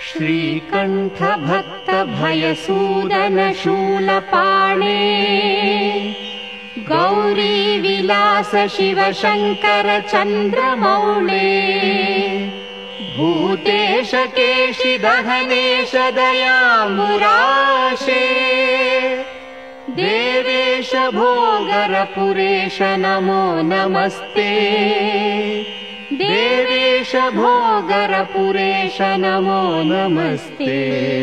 श्रीकण्ठ भक्त भयसूदन शूलपाणे गौरी विलास शिव शंकर चन्द्रमौळे भूतेश केशि दहनेश दयाम्बुराशे देवेश भोगरपुरेश नमो नमस्ते देवेश भोगरपुरेश नमो नमस्ते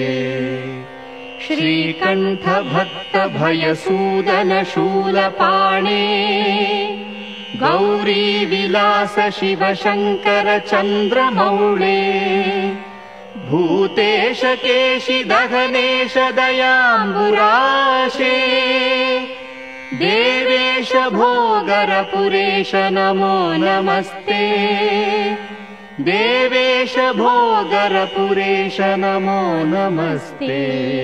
श्रीकण्ठ भक्त भयसूदन शूलपाणे गौरी विलास शिव शंकर चन्द्रमौळे भूतेश केशि दहनेश दयाम्बुराशे देवेश भोगरपुरेश नमो नमस्ते देवेश भोगरपुरेश नमो नमस्ते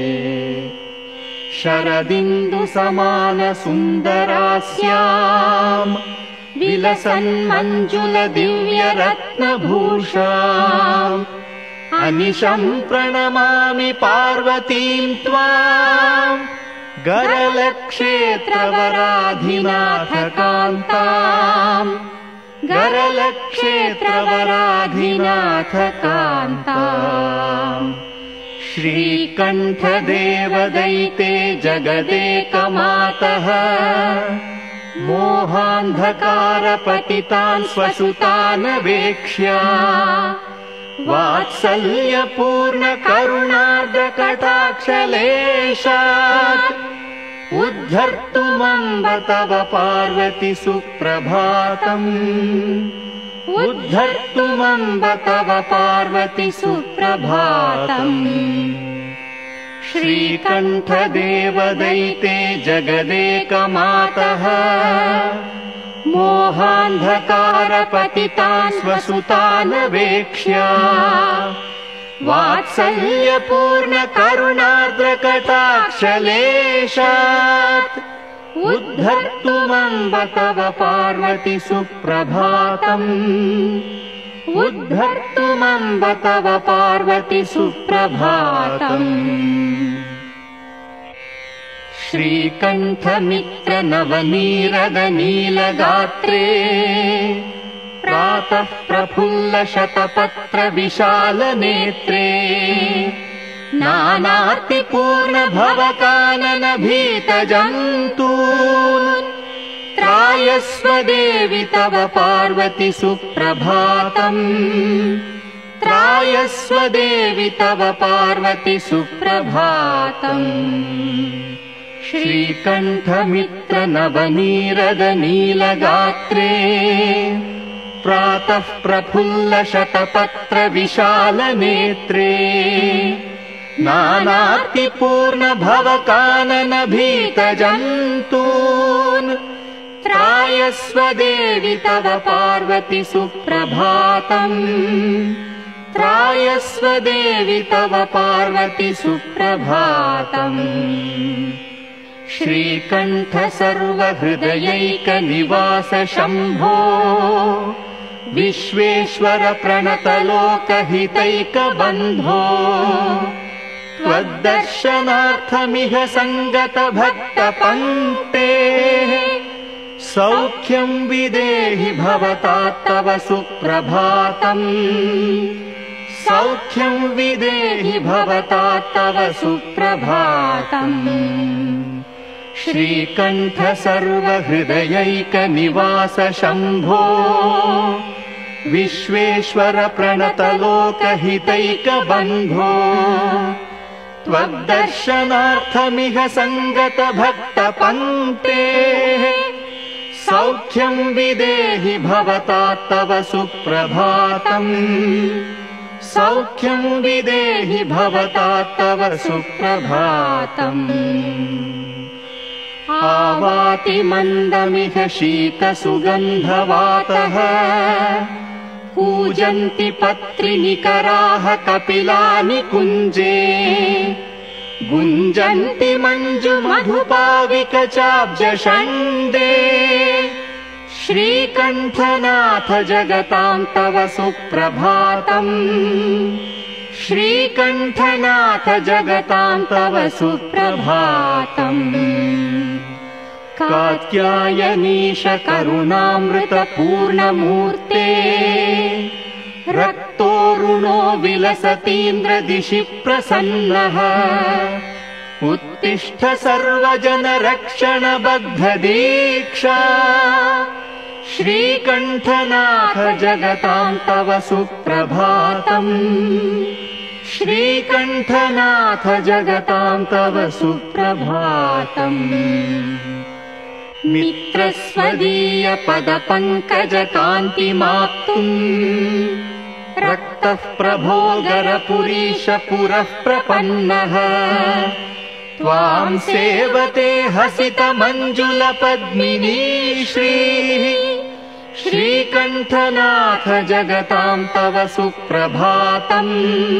शरदिन्दु समान सुन्दरास्याम् विलसन् मञ्जुल दिव्य रत्नभूषाम् अनिशं प्रणमामि पार्वतीं त्वाम् गरलक्षेत्रवराधिनाथ कान्ताम् गरलक्षेत्रवराधिनाथ कान्ताम् श्रीकण्ठ देवदैते जगदेकमातः मोहान्धकारपतितान् स्वसुतान् वेक्ष्य वात्सल्यपूर्ण करुणार्द्रकटाक्षलेशात् उद्धर्तुमम्ब तव पार्वती सुप्रभातम् उद्धर्तुमम्ब तव पार्वती सुप्रभातम् श्रीकण्ठ देवदैते जगदेकमातः मोहान्धकारपतितान् स्वसुतान् वेक्ष्य वात्सल्यपूर्ण करुणार्द्रकटाक्षलेशात् उद्धर्तुमम्ब तव पार्वती सुप्रभातम् उद्धर्तुमम्ब तव पार्वती सुप्रभातम् श्रीकण्ठ मित्र नवनीरद नीलगात्रे प्रातः प्रफुल्ल शतपत्र विशाल नेत्रे नानार्तिपूर्ण भवकानन भीत जन्तून् त्रायस्व देवि तव पार्वती सुप्रभातम् त्रायस्व देवि तव पार्वती सुप्रभातम् श्रीकण्ठ मित्र नवनीरद नीलगात्रे प्रातः प्रफुल्ल शतपत्र विशाल नेत्रे नानार्तिपूर्ण भवकानन भीत जन्तून् त्रायस्व देवि तव पार्वती सुप्रभातम् त्रायस्व देवि तव पार्वती सुप्रभातम् श्रीकण्ठ सर्वहृदयैक निवास शम्भो विश्वेश्वर प्रणत लोकहितैक बन्धो त्वद्दर्शनार्थमिह सङ्गत भक्त पङ्क्तेः सौख्यं विदेहि भवतात्तव सुप्रभातम् सौख्यं विदेहि भवतात्तव सुप्रभातम् श्रीकण्ठ सर्वहृदयैक निवास शम्भो विश्वेश्वर प्रणत लोकहितैक बन्धो त्वद्दर्शनार्थमिह सङ्गत भक्त पङ्क्तेः सौख्यं विदेहि भवतात्तव सुप्रभातम् सौख्यं विदेहि भवतात्तव सुप्रभातम् आवाति मन्दमिह शीत सुगन्धवातः कूजन्ति पत्रिनिकराः कपिलानि कुञ्जे गुञ्जन्ति मञ्जु मधुपाविक चाब्ज षण्डे श्रीकण्ठनाथ जगतां तव सुप्रभातम् श्रीकण्ठनाथ जगतां तव सुप्रभातम् कात्यायनीश करुणामृतपूर्णमूर्ते रक्तोरुणो विलसतीन्द्रदिशि प्रसन्नः उत्तिष्ठ सर्वजनरक्षणबद्धदीक्षा श्रीकण्ठनाथ जगतां तव सुप्रभातम् श्रीकण्ठनाथ जगतां तव सुप्रभातम् मित्रस्वदीय पदपङ्कजकान्तिमाप्तुम् रक्तः प्रभोगरपुरीश पुरः प्रपन्नः त्वां सेवते हसितमञ्जुलपद्मिनी श्रीः श्रीकण्ठनाथ जगतां तव सुप्रभातम्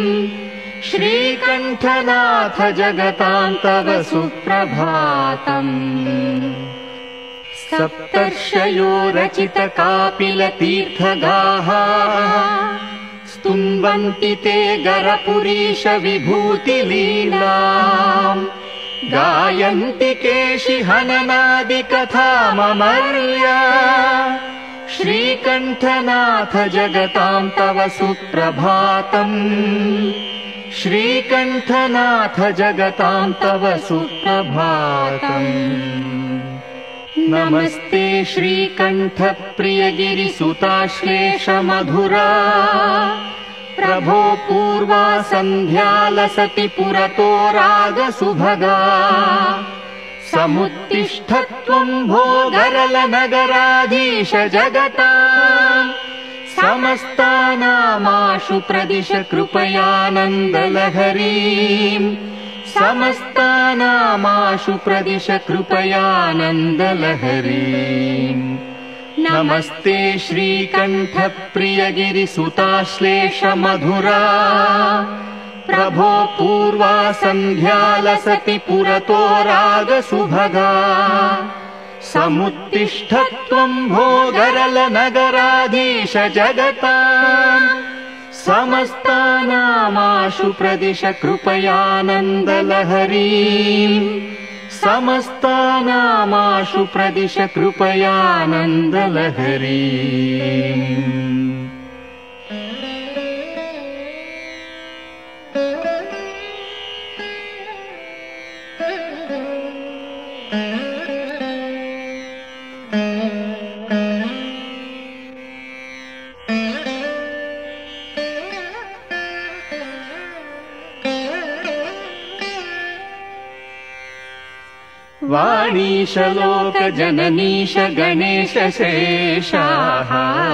श्रीकण्ठनाथ जगतां तव सुप्रभातम् सप्तर्षयो रचितकापिलतीर्थगाः स्तुन्वन्ति ते गरपुरीश विभूतिलीलाम् गायन्ति केशिहननादिकथाममर्या श्रीकण्ठनाथ जगतां तव सुप्रभातम् श्रीकण्ठनाथ जगतां तव सुप्रभातम् नमस्ते श्रीकण्ठ प्रियगिरिसुताश्लेषमधुरा प्रभो पूर्वा सन्ध्या लसति पुरतो रागसुभगा समुत्तिष्ठ त्वं भो गरलनगराधीश जगताम् समस्तानामाशु प्रदिश कृपयानन्दलहरीम् समस्तानामाशु प्रदिश कृपयानन्दलहरीम् नमस्ते श्रीकण्ठ प्रियगिरिसुताश्लेषमधुरा प्रभो पूर्वा सन्ध्या लसति पुरतो रागसुभगा समुत्तिष्ठ त्वं भो गरलनगराधीश जगताम् समस्तानामाशु प्रदिश कृपयानन्दलहरीम् समस्तानामाशु प्रदिश कृपयानन्दलहरीम् वाणीश लोकजननीश गणेश शेषाः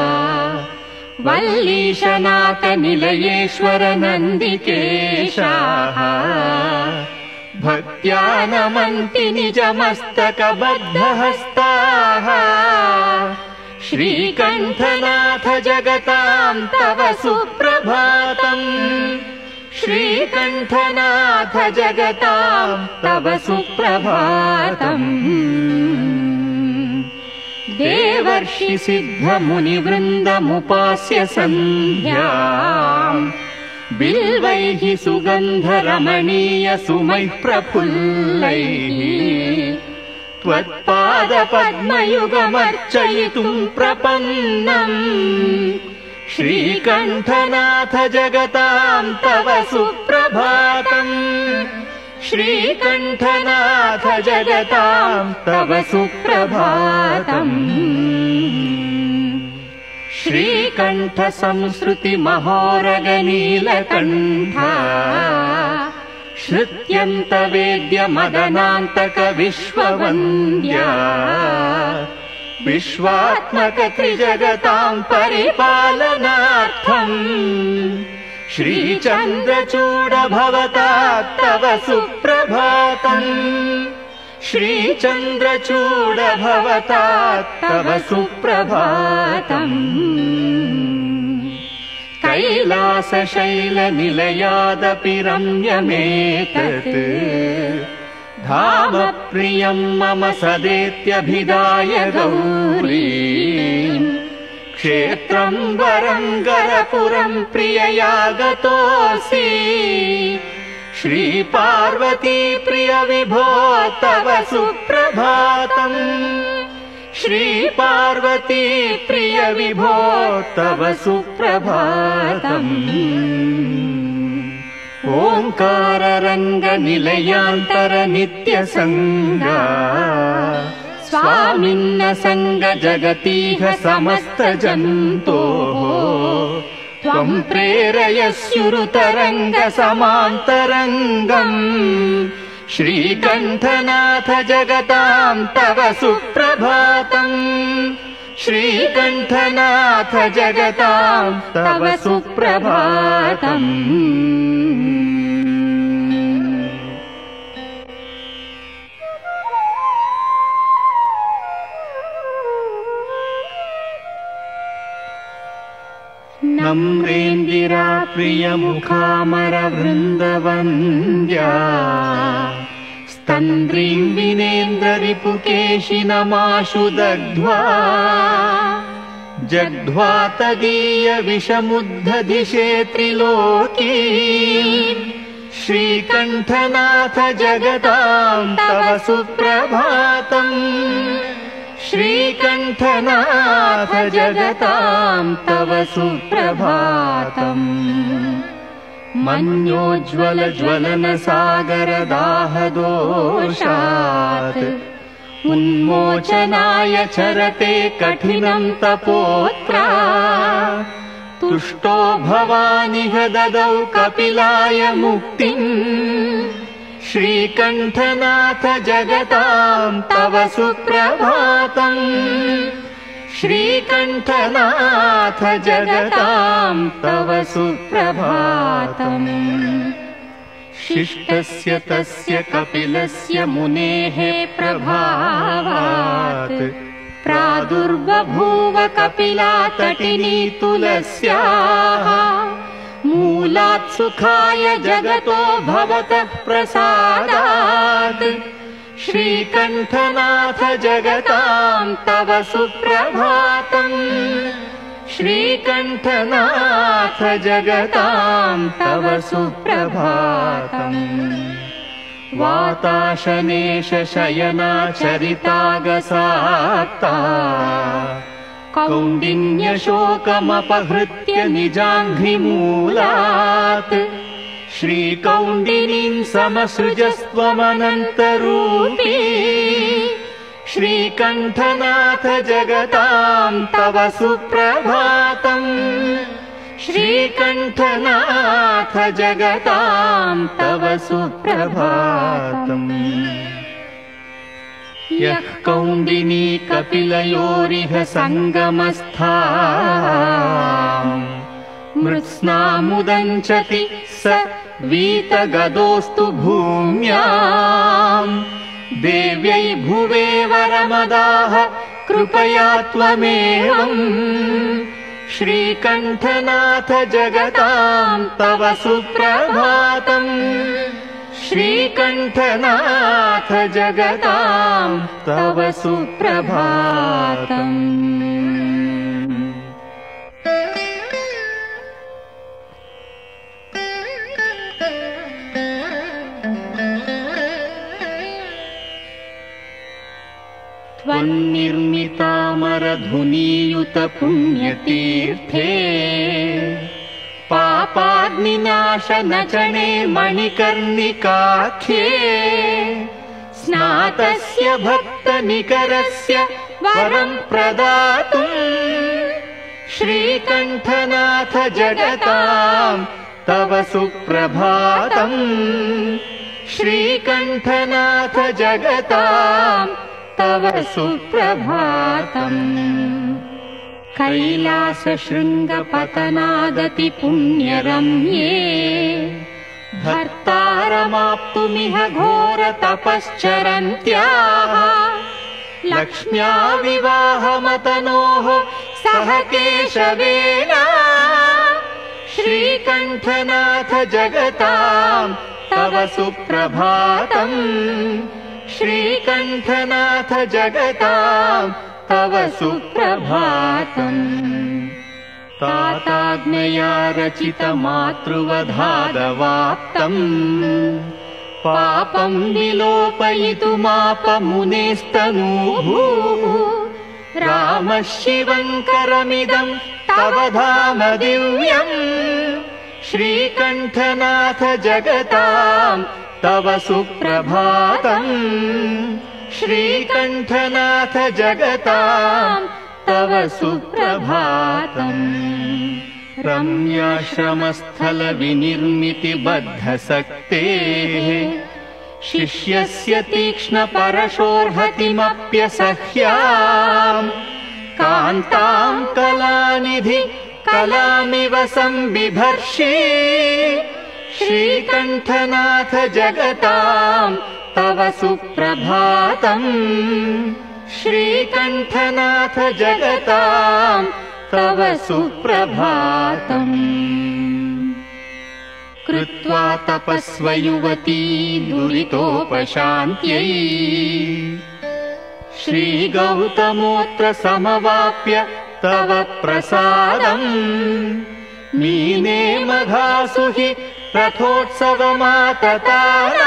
वल्लीशनाथ निलयेश्वर नन्दिकेशाः भक्त्या नमन्ति निजमस्तकबद्धहस्ताः श्रीकण्ठनाथ जगतां तव सुप्रभातम् श्रीकण्ठनाथ जगतां तव सुप्रभातम् देवर्षि सिद्धमुनिवृन्दमुपास्य सन्ध्याम् बिल्वैः सुगन्धरमणीय सुमैः प्रफुल्लैः त्वत्पादपद्मयुगमर्चयितुं प्रपन्नम् श्रीकण्ठनाथ जगतां तव सुप्रभातम् श्रीकण्ठनाथ जगतां तव सुप्रभातम् श्रीकण्ठ संसृति महोरगनीलकण्ठा श्रुत्यन्त वेद्य मदनान्तक विश्ववन्द्या विश्वात्मक त्रिजगतां परिपालनार्थम् श्रीचन्द्रचूड भवता तव सुप्रभातम् श्रीचन्द्रचूड भवता तव सुप्रभातम् कैलासशैलनिलयादपि रम्यमेतत् धाम प्रियं मम सदेत्यभिदाय गौरीम् क्षेत्रं वरङ्गरपुरं प्रिययागतोऽसि श्रीपार्वती प्रिय विभो तव सुप्रभातम् श्रीपार्वती प्रिय विभो तव सुप्रभातम् ओङ्काररङ्गनिलयान्तर नित्यसङ्गा स्वामिन्न संग जगतीह समस्तजन्तोः त्वं प्रेरयस्युरुतरङ्ग समान्तरङ्गम् श्रीकण्ठनाथ जगतां तव सुप्रभातम् श्रीकण्ठनाथ जगतां तव सुप्रभातम् नम्रेन्दिरा प्रियमुखामरवृन्दवन्द्या स्तन्द्रीं विनेन्द्ररिपुकेशि नमाशु दग्ध्वा जग्ध्वा तदीय विषमुद्धदिशे त्रिलोकी श्रीकण्ठनाथ जगतां तव सुप्रभातम् श्रीकण्ठनाथ जगतां तव सुप्रभातम् मन्योज्ज्वल ज्वलन सागर दाहदोषात् उन्मोचनाय चरते कठिनं तपोत्रा तुष्टो भवानिह ददौ कपिलाय मुक्तिम् श्रीकण्ठनाथ जगतां तव सुप्रभातम् श्रीकण्ठनाथ जगतां तव सुप्रभातम् शिष्टस्य तस्य कपिलस्य मुनेः प्रभावात् प्रादुर्बभूव कपिला तटिनी तुलस्याः मूलात् सुखाय जगतो भवतः प्रसादात् श्रीकण्ठनाथ जगतां तव सुप्रभातम् श्रीकण्ठनाथ जगतां तव सुप्रभातम् वाताशनेश शयनाचरितागसाप्ता कौण्डिन्यशोकमपहृत्य निजाङ्घ्रिमूलात् श्रीकौण्डिनीं समसृजस्त्वमनन्तरूपी श्रीकण्ठनाथ जगतां तव सुप्रभातम् श्रीकण्ठनाथ जगतां तव सुप्रभातम् यः कौण्डिनी कपिलयोरिह सङ्गमस्थाम् मृत्स्नामुदञ्चति स वीतगदोऽस्तु भूम्याम् देव्यै भुवे वरमदाह कृपया त्वमेवम् श्रीकण्ठनाथ जगतां तव सुप्रभातम् श्रीकण्ठनाथ जगतां तव सुप्रभातम् त्वन्निर्मितामरधुनीयुत पुण्यतीर्थे पापाग्निनाशनचने मणिकर्णिकाख्ये स्नातस्य भक्तनिकरस्य वरं प्रदातुम् श्रीकण्ठनाथ जगतां तव सुप्रभातम् श्रीकण्ठनाथ जगतां तव सुप्रभातम् कैलासशृङ्गपतनादति पुण्यरम्ये भर्तारमाप्तुमिह घोरतपश्चरन्त्याः लक्ष्म्या विवाहमतनोः सह केशवेन श्रीकण्ठनाथ जगतां तव सुप्रभातम् श्रीकण्ठनाथ जगतां तव सुप्रभातम् ताताज्ञया रचितमातृवधादवाप्तम् पापं विलोपयितुमापमुनेस्तनूः रामः शिवङ्करमिदं तव धाम दिव्यम् श्रीकण्ठनाथ जगतां तव सुप्रभातम् श्रीकण्ठनाथ जगतां तव सुप्रभातम् रम्याश्रमस्थल विनिर्मितिबद्धशक्तेः शिष्यस्य तीक्ष्णपरशोर्हतिमप्यसह्याम् कान्तां कलानिधि कलामिव संबिभर्षि श्रीकण्ठनाथ जगतां तव सुप्रभातम् श्रीकण्ठनाथ जगतां तव सुप्रभातम् कृत्वा तपस्वयुवती दुरितोपशान्त्यै श्रीगौतमोऽत्र समवाप्य तव प्रसादम् मीने मघासु हि रथोत्सवमाततारा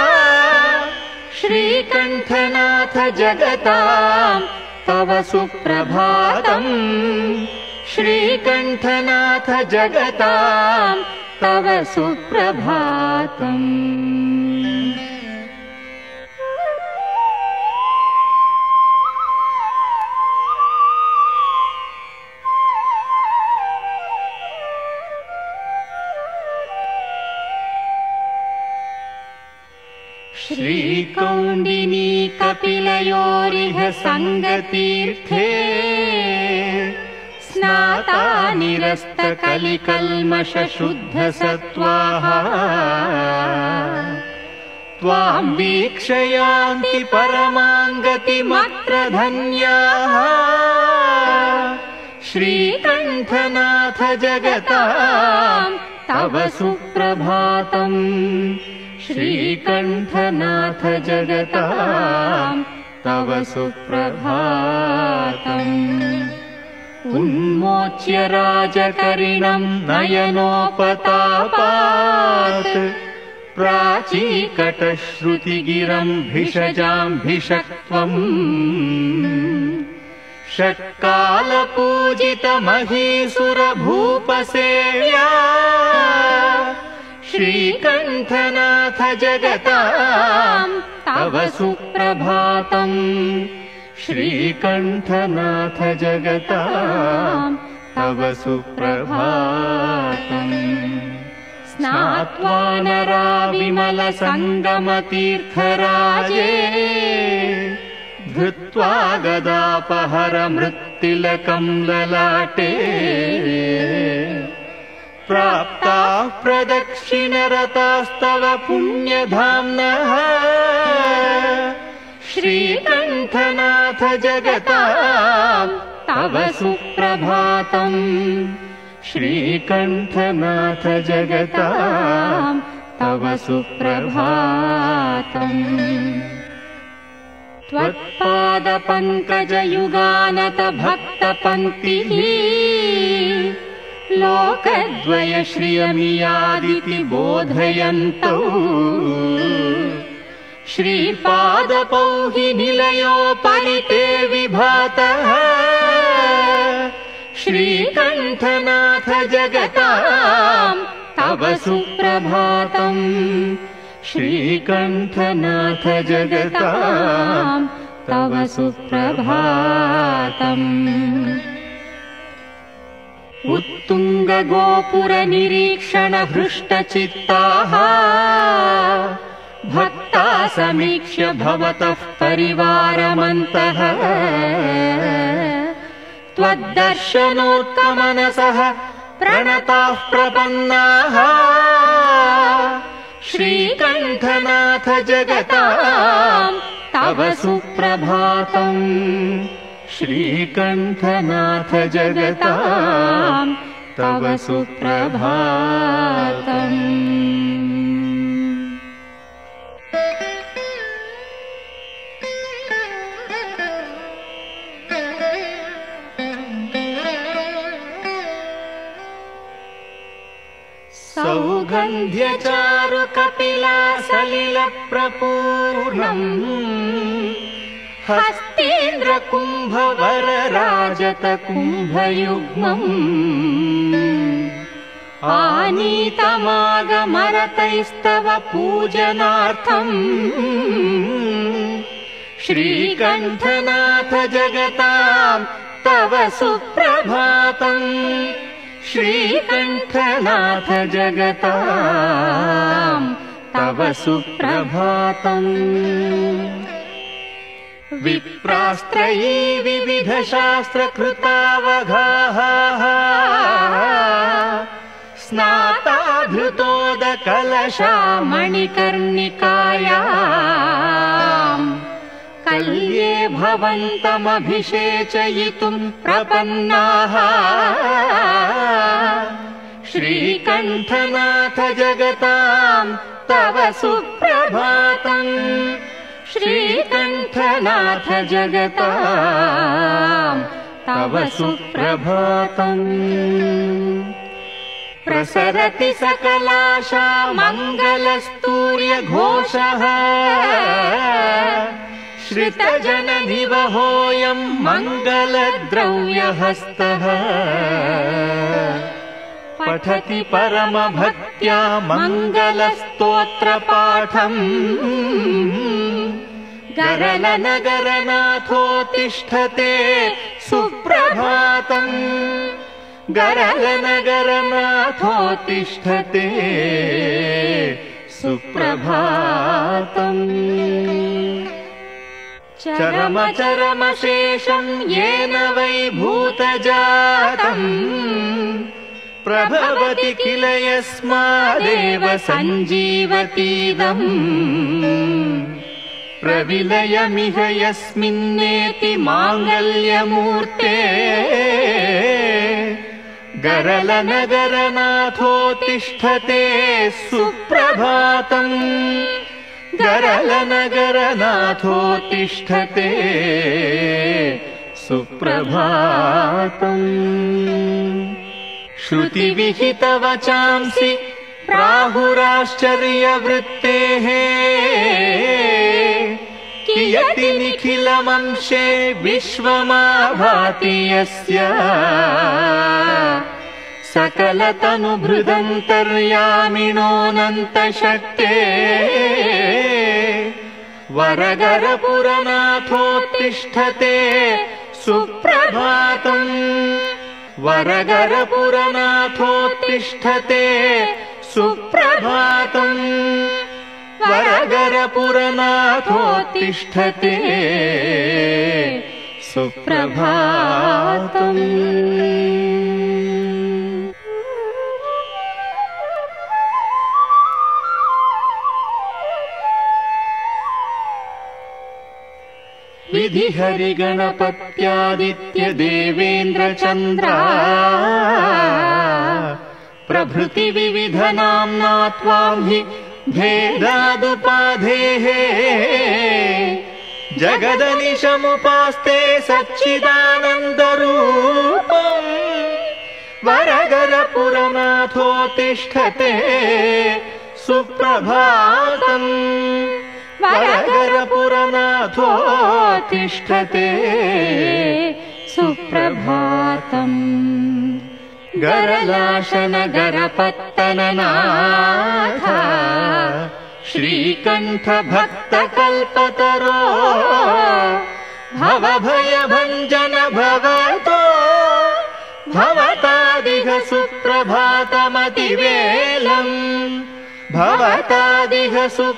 श्रीकण्ठनाथ जगतां तव सुप्रभातम् श्रीकण्ठनाथ जगतां तव सुप्रभातम् श्रीकौण्डिनी कपिलयोरिह सङ्गतीर्थे स्नाता निरस्तकलिकल्मषशुद्धसत्त्वाः त्वां वीक्षयान्ति परमाङ्गतिमत्र धन्याः श्रीकण्ठनाथ जगतां तव सुप्रभातम् श्रीकण्ठनाथ जगतां तव सुप्रभातम् उन्मोच्य राजकरिणं नयनोपतापात् प्राचीकटश्रुतिगिरं भिषजाम्भिषक्त्वम् षट्कालपूजितमहीसुरभूपसेव्या श्रीकण्ठनाथ जगतां तव सुप्रभातम् श्रीकण्ठनाथ जगतां तव सुप्रभातम् स्नात्वा नरा विमलसङ्गमतीर्थराजे धृत्वा गदापहरमृत्तिलकं ललाटे प्राप्ताः प्रदक्षिणरतास्तव पुण्यधाम्नः श्रीकण्ठनाथ जगतां तव सुप्रभातम् श्रीकण्ठनाथ जगतां तव सुप्रभातम् त्वत्पादपङ्कजयुगानत भक्तपङ्क्तिः लोकद्वय श्रियमियादिति बोधयन्तौ श्रीपादपौ हि निलयोपरि ते विभातः श्रीकण्ठनाथ जगतां तव सुप्रभातम् श्रीकण्ठनाथ जगतां तव सुप्रभातम् उत्तुङ्गगोपुरनिरीक्षणहृष्टचित्ताः भक्ता समीक्ष्य भवतः परिवारमन्तः त्वद्दर्शनोत्कमनसः प्रणताः प्रपन्नाः श्रीकण्ठनाथ जगतां तव सुप्रभातम् श्रीकण्ठनाथ जगतां तव सुप्रभातम् सौगन्ध्यचारु कपिला सलिलप्रपूर्णम् हस्तेन्द्र कुम्भवर राजत कुम्भयुग्मम् आनीतमागमरतैस्तव पूजनार्थम् श्रीकण्ठनाथ जगतां तव सुप्रभातम् श्रीकण्ठनाथ जगतां तव सुप्रभातम् विप्रास्त्रयी विविधशास्त्रकृतावगाः स्नाताधृतोदकलशा मणिकर्णिकायाम् कल्ये भवन्तमभिषेचयितुम् प्रपन्नाः श्रीकण्ठनाथ जगतां तव सुप्रभातम् श्रीकण्ठनाथ जगतां तव सुप्रभातम् प्रसरति सकलाशा मङ्गलस्तूर्यघोषः श्रितजननिवहोऽयं मङ्गलद्रव्यहस्तः पठति परमभक्त्या मङ्गलस्तोत्रपाठम् गरलनगरनाथोत्तिष्ठते सुप्रभातम् गरलनगरनाथोत्तिष्ठते सुप्रभातम् चरमचरमशेषम् येन वै भूतजातम् प्रभवति किल यस्मादेव सञ्जीवतीदम् प्रविलयमिह यस्मिन्नेति माङ्गल्यमूर्ते गरलनगरनाथोत्तिष्ठते सुप्रभातम् गरलनगरनाथोत्तिष्ठते सुप्रभातम् श्रुतिविहितवचांसि प्राहुराश्चर्यवृत्तेः कियति निखिलमंशे विश्वमाभाति यस्य सकलतनुभृदन्तर्यामिणोऽनन्तशक्ते वरगरपुरनाथोत्तिष्ठते सुप्रभातम् वरगरपुरनाथोत्तिष्ठते सुप्रभातम् वरगरपुरनाथोत्तिष्ठते सुप्रभातम् विधिहरिगणपत्यादित्य देवेन्द्रचन्द्रा प्रभृति विविधनाम्ना त्वां हि भेदादुपाधेः जगदनिशमुपास्ते सच्चिदानन्दरूपम् वरगरपुरनाथोत्तिष्ठते सुप्रभातम् वरगरपुरनाथोत्तिष्ठते सुप्रभातम् गरलाशनगरपत्तननाथ श्रीकण्ठभक्तकल्पतरो भवभयभञ्जन भवतो भवतादिह सुप्रभातमतिवेलम् भवतादिह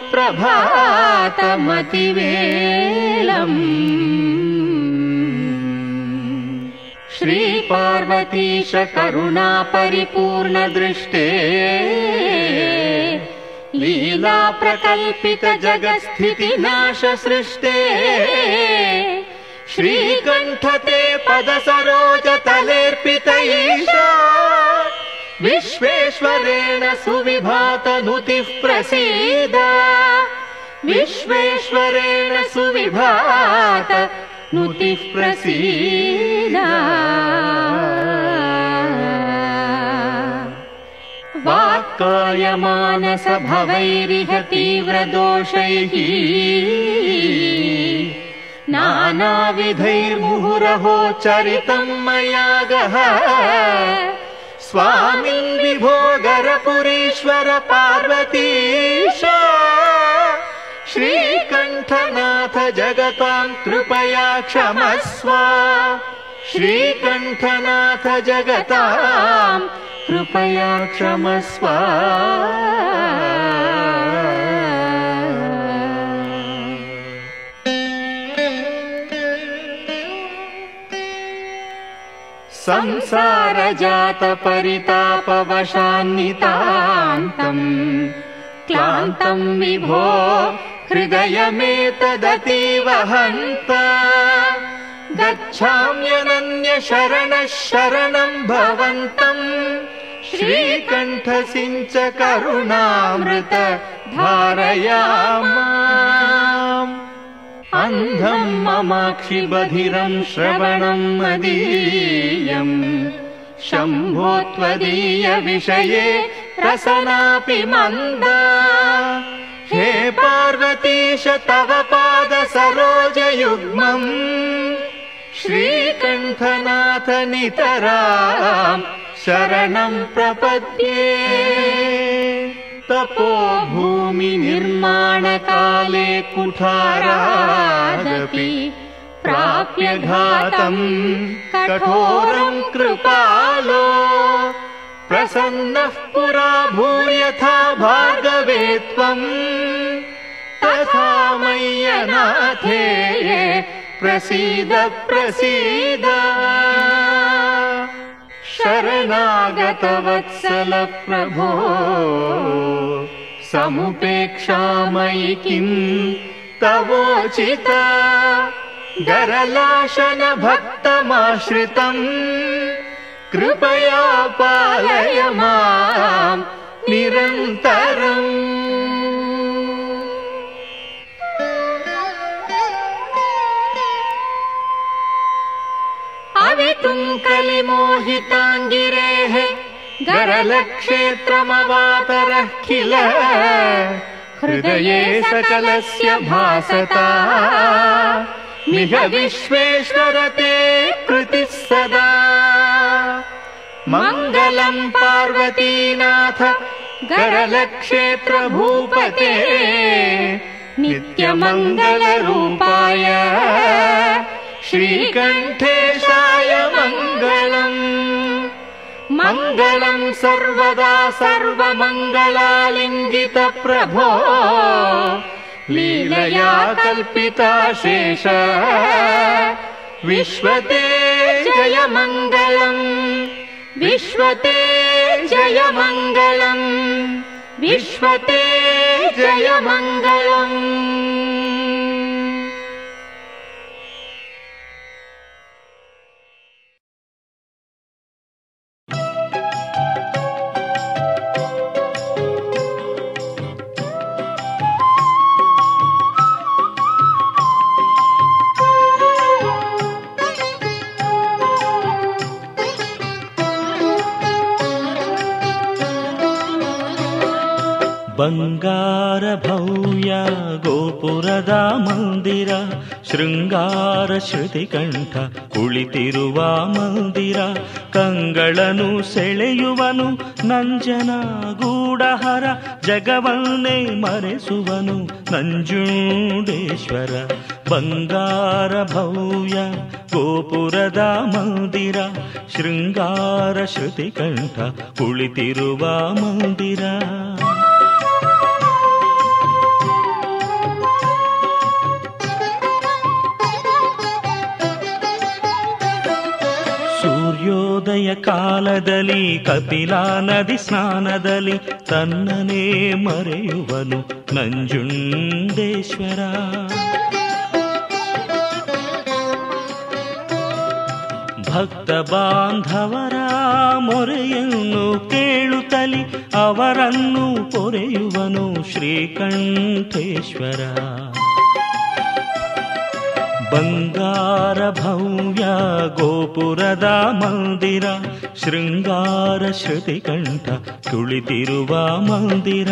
सुप्रभातमतिवेलम् श्रीपार्वतीश करुणा परिपूर्णदृष्टे लीला प्रकल्पित जगत्स्थितिनाश सृष्टे श्रीकण्ठते पदसरोजतलेऽर्पित ईशा विश्वेश्वरेण सुविभातनुतिः प्रसीद विश्वेश्वरेण सुविभातनुतिः प्रसीद वाक् वाक्कायमानस भवैरिह तीव्रदोषैः नानाविधैर्मुहुरहो चरितं मया गः स्वामिन् विभो गरपुरीश्वर पार्वतीश श्रीकण्ठनाथ जगतां कृपया क्षमस्व श्रीकण्ठनाथ जगतां कृपया क्षमस्व संसारजात परितापवशान्नितान्तम् क्लान्तं विभो हृदयमेतदतीव हन्त गच्छाम्यनन्य शरणः शरणं भवन्तम् श्रीकण्ठसिञ्च करुणामृत धारयामाम् अन्धं ममाक्षि बधिरं श्रवणं मदीयम् शम्भो त्वदीय विषये रसनापि मन्दा हे पार्वतीश तव पाद सरोजयुग्मम् श्रीकण्ठनाथ नितरां शरणं प्रपद्ये तपो भूमि निर्माणकाले कुठारादपि प्राप्य घातं कठोरं कृपालो प्रसन्नः पुरा भूयथा भार्गवे त्वं तथा मय्यनाथे प्रसीद प्रसीद शरणागत वत्सल प्रभो समुपेक्षामयि किं तवोचित गरलाशन भक्तमाश्रितम् कृपया पालय मां निरन्तरम् अवितुं कलिमोहिताङ्गिरेः गरलक्षेत्रमवातरः किल हृदये सकलस्य भासता मिह विश्वेश्वर ते कृतिः सदा मङ्गलं पार्वतीनाथ गरलक्षेत्र भूपते नित्यमङ्गलरूपाय श्रीकण्ठेशाय मङ्गलम् मङ्गलं सर्वदा सर्वमङ्गलालिङ्गित प्रभो लीलया कल्पिता शेष विश्वते जय मङ्गलम् विश्वते जय मङ्गलम् विश्वते जय मङ्गलम् ಬಂಗಾರ ಭವ್ಯ ಗೋಪುರದ ಮಂದಿರ ಶೃಂಗಾರ ಶ್ರುತಿಕಂಠ ಕುಳಿತಿರುವ ಮಂದಿರ ಕಂಗಳನು ಸೆಳೆಯುವನು ನಂಜನಗೂಡಹರ ಜಗವನ್ನೇ ಮರೆಸುವನು ನಂಜುಂಡೇಶ್ವರ ಬಂಗಾರ ಭವ್ಯ ಗೋಪುರದ ಮಂದಿರ ಶೃಂಗಾರ ಶ್ರುತಿಕಂಠ ಕುಳಿತಿರುವ ಮಂದಿರ ಸೂರ್ಯೋದಯ ಕಾಲದಲ್ಲಿ ಕಪಿಲಾ ನದಿ ಸ್ನಾನದಲ್ಲಿ ತನ್ನನೇ ಮರೆಯುವನು ನಂಜುಂಡೇಶ್ವರ ಭಕ್ತ ಬಾಂಧವರ ಮೊರೆಯನ್ನು ಕೇಳುತ್ತಲಿ ಅವರನ್ನು ಪೊರೆಯುವನು ಶ್ರೀಕಂಠೇಶ್ವರ ಬಂಗಾರ ಭವ್ಯ ಗೋಪುರದ ಮಂದಿರ, ಶೃಂಗಾರ ಶ್ರುತಿಕಂಠ ಕುಳಿತಿರುವ ಮಂದಿರ.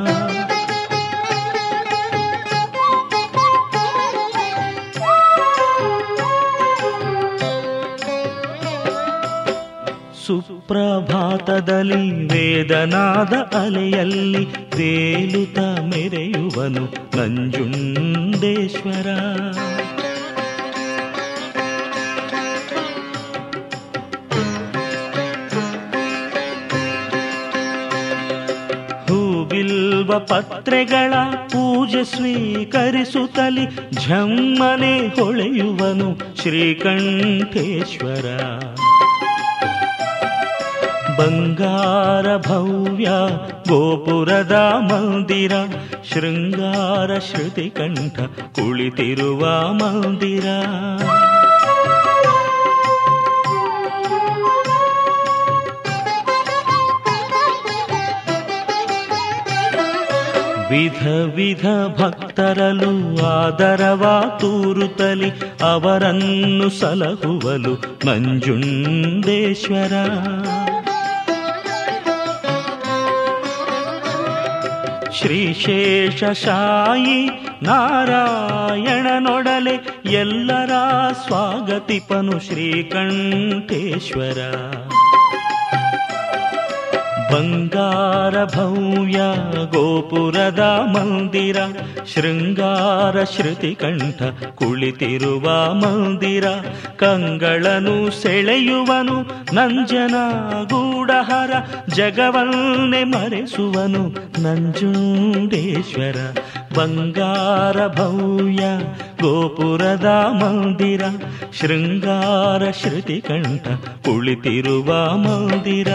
ಸುಪ್ರಭಾತದಲ್ಲಿ ವೇದನಾದ ಅಲೆಯಲ್ಲಿ ತೇಲುತ್ತ ಮೆರೆಯುವನು ನಂಜುಂಡೇಶ್ವರ. ಹೂಬಿಲ್ವ ಪತ್ರೆಗಳ ಪೂಜೆ ಸ್ವೀಕರಿಸುತ್ತಲಿ ಝಮ್ಮನೆ ಹೊಳೆಯುವನು ಶ್ರೀಕಂಠೇಶ್ವರ. ಬಂಗಾರ ಭವ್ಯ ಗೋಪುರದ ಮಂದಿರ, ಶೃಂಗಾರ ಶ್ರುತಿಕಂಠ ಕುಳಿತಿರುವ ಮಂದಿರ. ವಿಧ ವಿಧ ಭಕ್ತರಲು ಆದರವ ತೂರುತ್ತಲಿ ಅವರನ್ನು ಸಲಹುವಲು ನಂಜುಂಡೇಶ್ವರ. ಶ್ರೀಶೇಷಶಾಯಿ ನಾರಾಯಣನೊಡಲೆ ಎಲ್ಲರ ಸ್ವಾಗತಿಪನು ಶ್ರೀಕಂಠೇಶ್ವರ. ಬಂಗಾರ ಭವ್ಯ ಗೋಪುರದ ಮಂದಿರ, ಶೃಂಗಾರ ಶ್ರುತಿಕಂಠ ಕುಳಿತಿರುವ ಮಂದಿರ. ಕಂಗಳನು ಸೆಳೆಯುವನು ನಂಜನಗೂಡಹರ, ಜಗವನ್ನೇ ಮರೆಸುವನು ನಂಜುಂಡೇಶ್ವರ. ಬಂಗಾರ ಭವ್ಯ ಗೋಪುರದ ಮಂದಿರ, ಶೃಂಗಾರ ಶ್ರುತಿಕಂಠ ಕುಳಿತಿರುವ ಮಂದಿರ.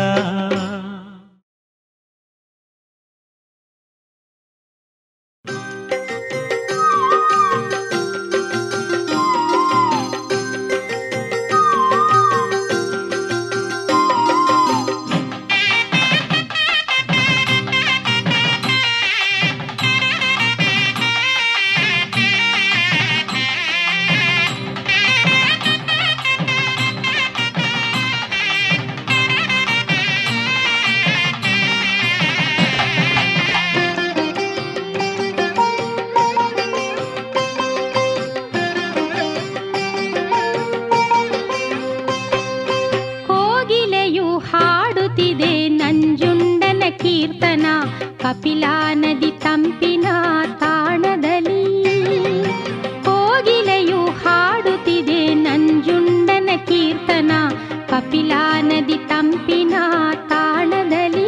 ಕಪಿಲಾ ನದಿ ತಂಪಿನ ತಾಣದಲ್ಲಿ ಕೋಗಿಲೆಯು ಹಾಡುತ್ತಿದೆ ನಂಜುಂಡನ ಕೀರ್ತನ. ಕಪಿಲಾ ನದಿ ತಂಪಿನ ತಾಣದಲ್ಲಿ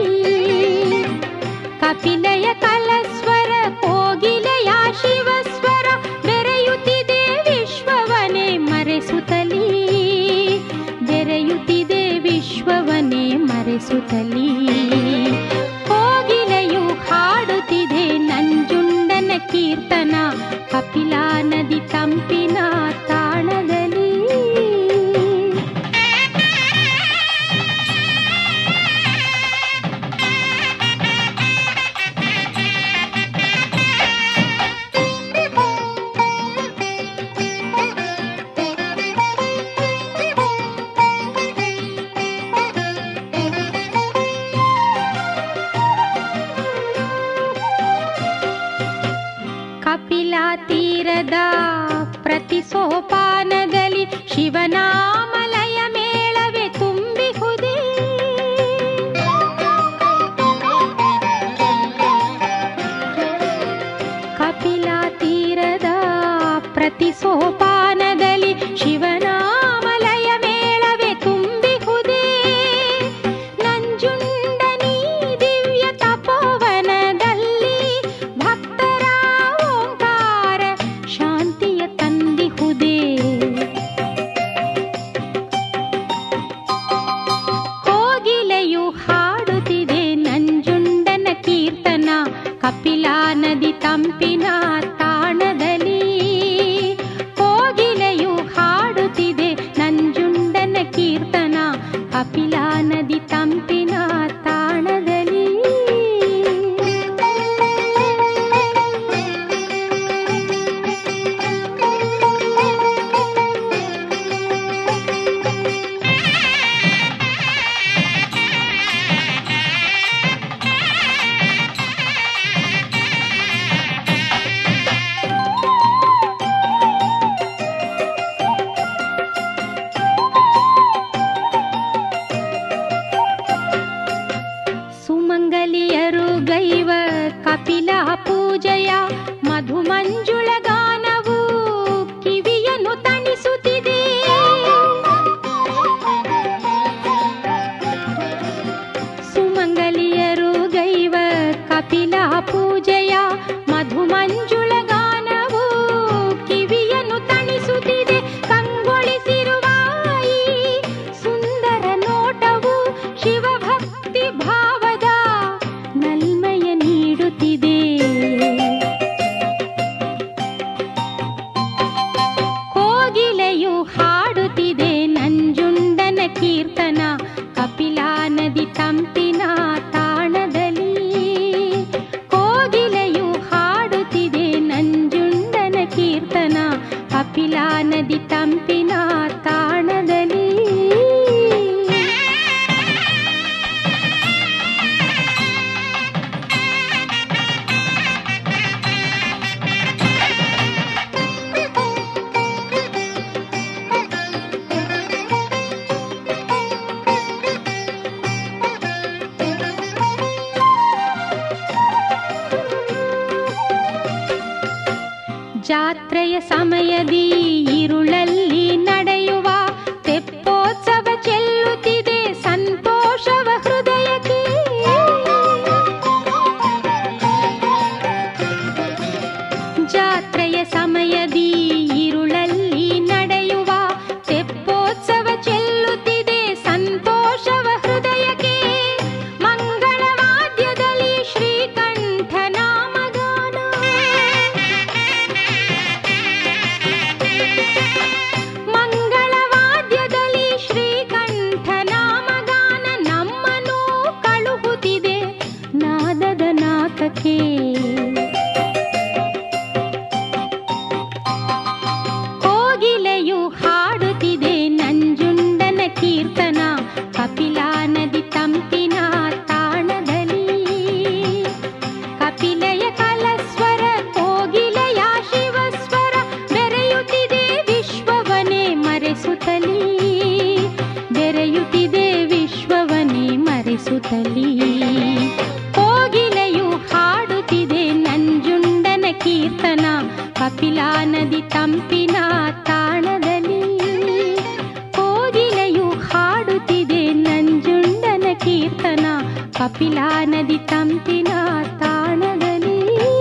ಕಪಿಲೆಯ ಕಲಸ್ವರ ಕೋಗಿಲೆಯ ಶಿವಸ್ವರ ಬೆರೆಯುತ್ತಿದೆ ವಿಶ್ವವನೇ ಮರೆಸುತ್ತಲೀ, ಬೆರೆಯುತ್ತಿದೆ ವಿಶ್ವವನೇ ಮರೆಸುತ್ತಲೀ. ಕೀರ್ತನ ಕಪಿಲಾ ನದಿ ತಂಪಿನ ತಾಣದಲ್ಲಿ. ಕಪಿಲಾ ತೀರದ ಪ್ರತಿ ಸೋಪಾನದಲ್ಲಿ ಶಿವನಾಮಲಯ ಮೇಳವೇ ತುಂಬಿಹುದೇ. ಕಪಿಲಾ ತೀರದ ಪ್ರತಿ ಸೋಪಾನದಲ್ಲಿ ಶಿವನಾಮಲಯ ಮೇಳವೇ ತುಂಬಿಹುದೇ. ನಂಜುಂಡನಿ ದಿವ್ಯ ತಪೋವನದಲ್ಲಿ ಭಕ್ತರ ಓಂಕಾರ ಶಾಂತಿಯ ತಂದಿಹುದೇ. ಕೋಗಿಲೆಯು ಹಾಡುತ್ತಿದೆ ನಂಜುಂಡನ ಕೀರ್ತನ ಕಪಿಲಾ ನದಿ ತಂಪಿನ ತಾಣದಲ್ಲಿ. ಕೋಗಿಲೆಯು ಹಾಡುತ್ತಿದೆ ನಂಜುಂಡನ ಕೀರ್ತನ ಕಪಿಲಾ ನದಿ ತಂಪಿನ ತಾಣದಲ್ಲಿ. ಕಪಿಲ ಪೂಜೆಯ ಮಧುಮಂಜುಳ ಗಾನವು ಕಿವಿಯನ್ನು ತಣಿಸುತ್ತಿದೆ. ಸುಮಂಗಲಿಯರು ಗೈವ ಕಪಿಲ ಪೂಜೆಯ ಮಧುಮಂಜುಳ ಗಾನವು ಕಿವಿಯನ್ನು ತಣಿಸುತ್ತಿದೆ. ಕಂಗೊಳಿಸಿರುವ ಈ ಸುಂದರ ನೋಟವು ಶಿವಭಕ್ತಿ ಭಾವದ ನಲ್ಮೆಯ ನೀಡುತ್ತಿದೆ. ಕೋಗಿಲೆಯು ಹಾಡುತ್ತಿದೆ ನಂಜುಂಡನ ಕೀರ್ತನ ಕಪಿಲಾ ನದಿ ತಂಪಿನ ತಾಣದಲ್ಲಿ. ಕೋಗಿಲೆಯು ಹಾಡುತ್ತಿದೆ ನಂಜುಂಡನ ಕೀರ್ತನ ಕಪಿಲಾ ನದಿ ತಂಪಿನ ತಾಣದಲ್ಲಿ. ಜಾತ್ರೆಯ ಸಮಯದಿ ಇರುಳಲ್ಲಿ ನಡೆಯುವ ತೆಪ್ಪೋತ್ಸವ ಚೆಲ್ಲುತ್ತಿದೆ ಸಂತೋಷವ ಹೃದಯಕ್ಕೆ. ಜಾತ್ರೆಯ ಸಮಯದಿ ಇರುಳಲ್ಲಿ ನಡೆಯುವ ತೆಪ್ಪೋತ್ಸವ ಚೆಲ್ಲುತ್ತಿದೆ ಸಂತೋಷವ ಹೃದಯಕ್ಕೆ. ಮಂಗಳವಾದ್ಯದಲ್ಲಿ ಶ್ರೀಕಂಠ ನಾಮಗಾನ, ಮಂಗಳವಾದ್ಯದಲ್ಲಿ ಶ್ರೀಕಂಠ ನಾಮಗಾನ ನಮ್ಮನ್ನು ಕಳುಹುತ್ತಿದೆ ನಾದದ ನಾಥಕ್ಕೆ. ಕೋಗಿಲೆಯು ಹಾಡುತ್ತಿದೆ ನಂಜುಂಡನ ಕೀರ್ತನ ಕಪಿಲಾ ನದಿ ತಂಪಿನ ತಾಣದಲ್ಲಿ. ಕಪಿಲೆಯ ಕಲಸ್ವರ ಕೋಗಿಲೆಯ ಶಿವಸ್ವರ ಬೆರೆಯುತ್ತಿದೆ ವಿಶ್ವವನೇ ಮರೆಸುತ್ತಲೀ, ಬೆರೆಯುತ್ತಿದೆ ವಿಶ್ವವನೇ ಮರೆಸುತ್ತಲೀ. ಕೋಗಿಲೆಯು ಹಾಡುತ್ತಿದೆ ನಂಜುಂಡನ ಕೀರ್ತನ ಕಪಿಲಾ ನದಿ ತಂಪಿನ ತಾಣದಲ್ಲಿ. ಕೋಗಿಲೆಯು ಹಾಡುತ್ತಿದೆ ನಂಜುಂಡನ ಕೀರ್ತನ ಕಪಿಲಾ ನದಿ ತಂಪಿನ ತಾಣದಲ್ಲಿ.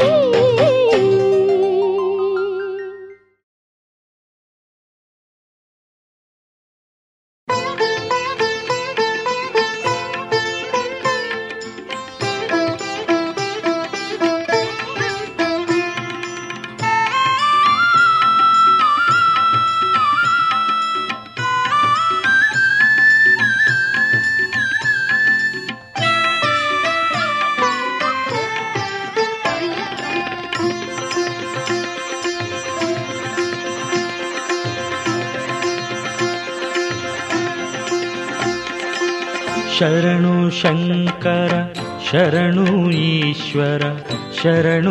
ಶರಣು ಶಂಕರ ಶರಣು ಈಶ್ವರ ಶರಣು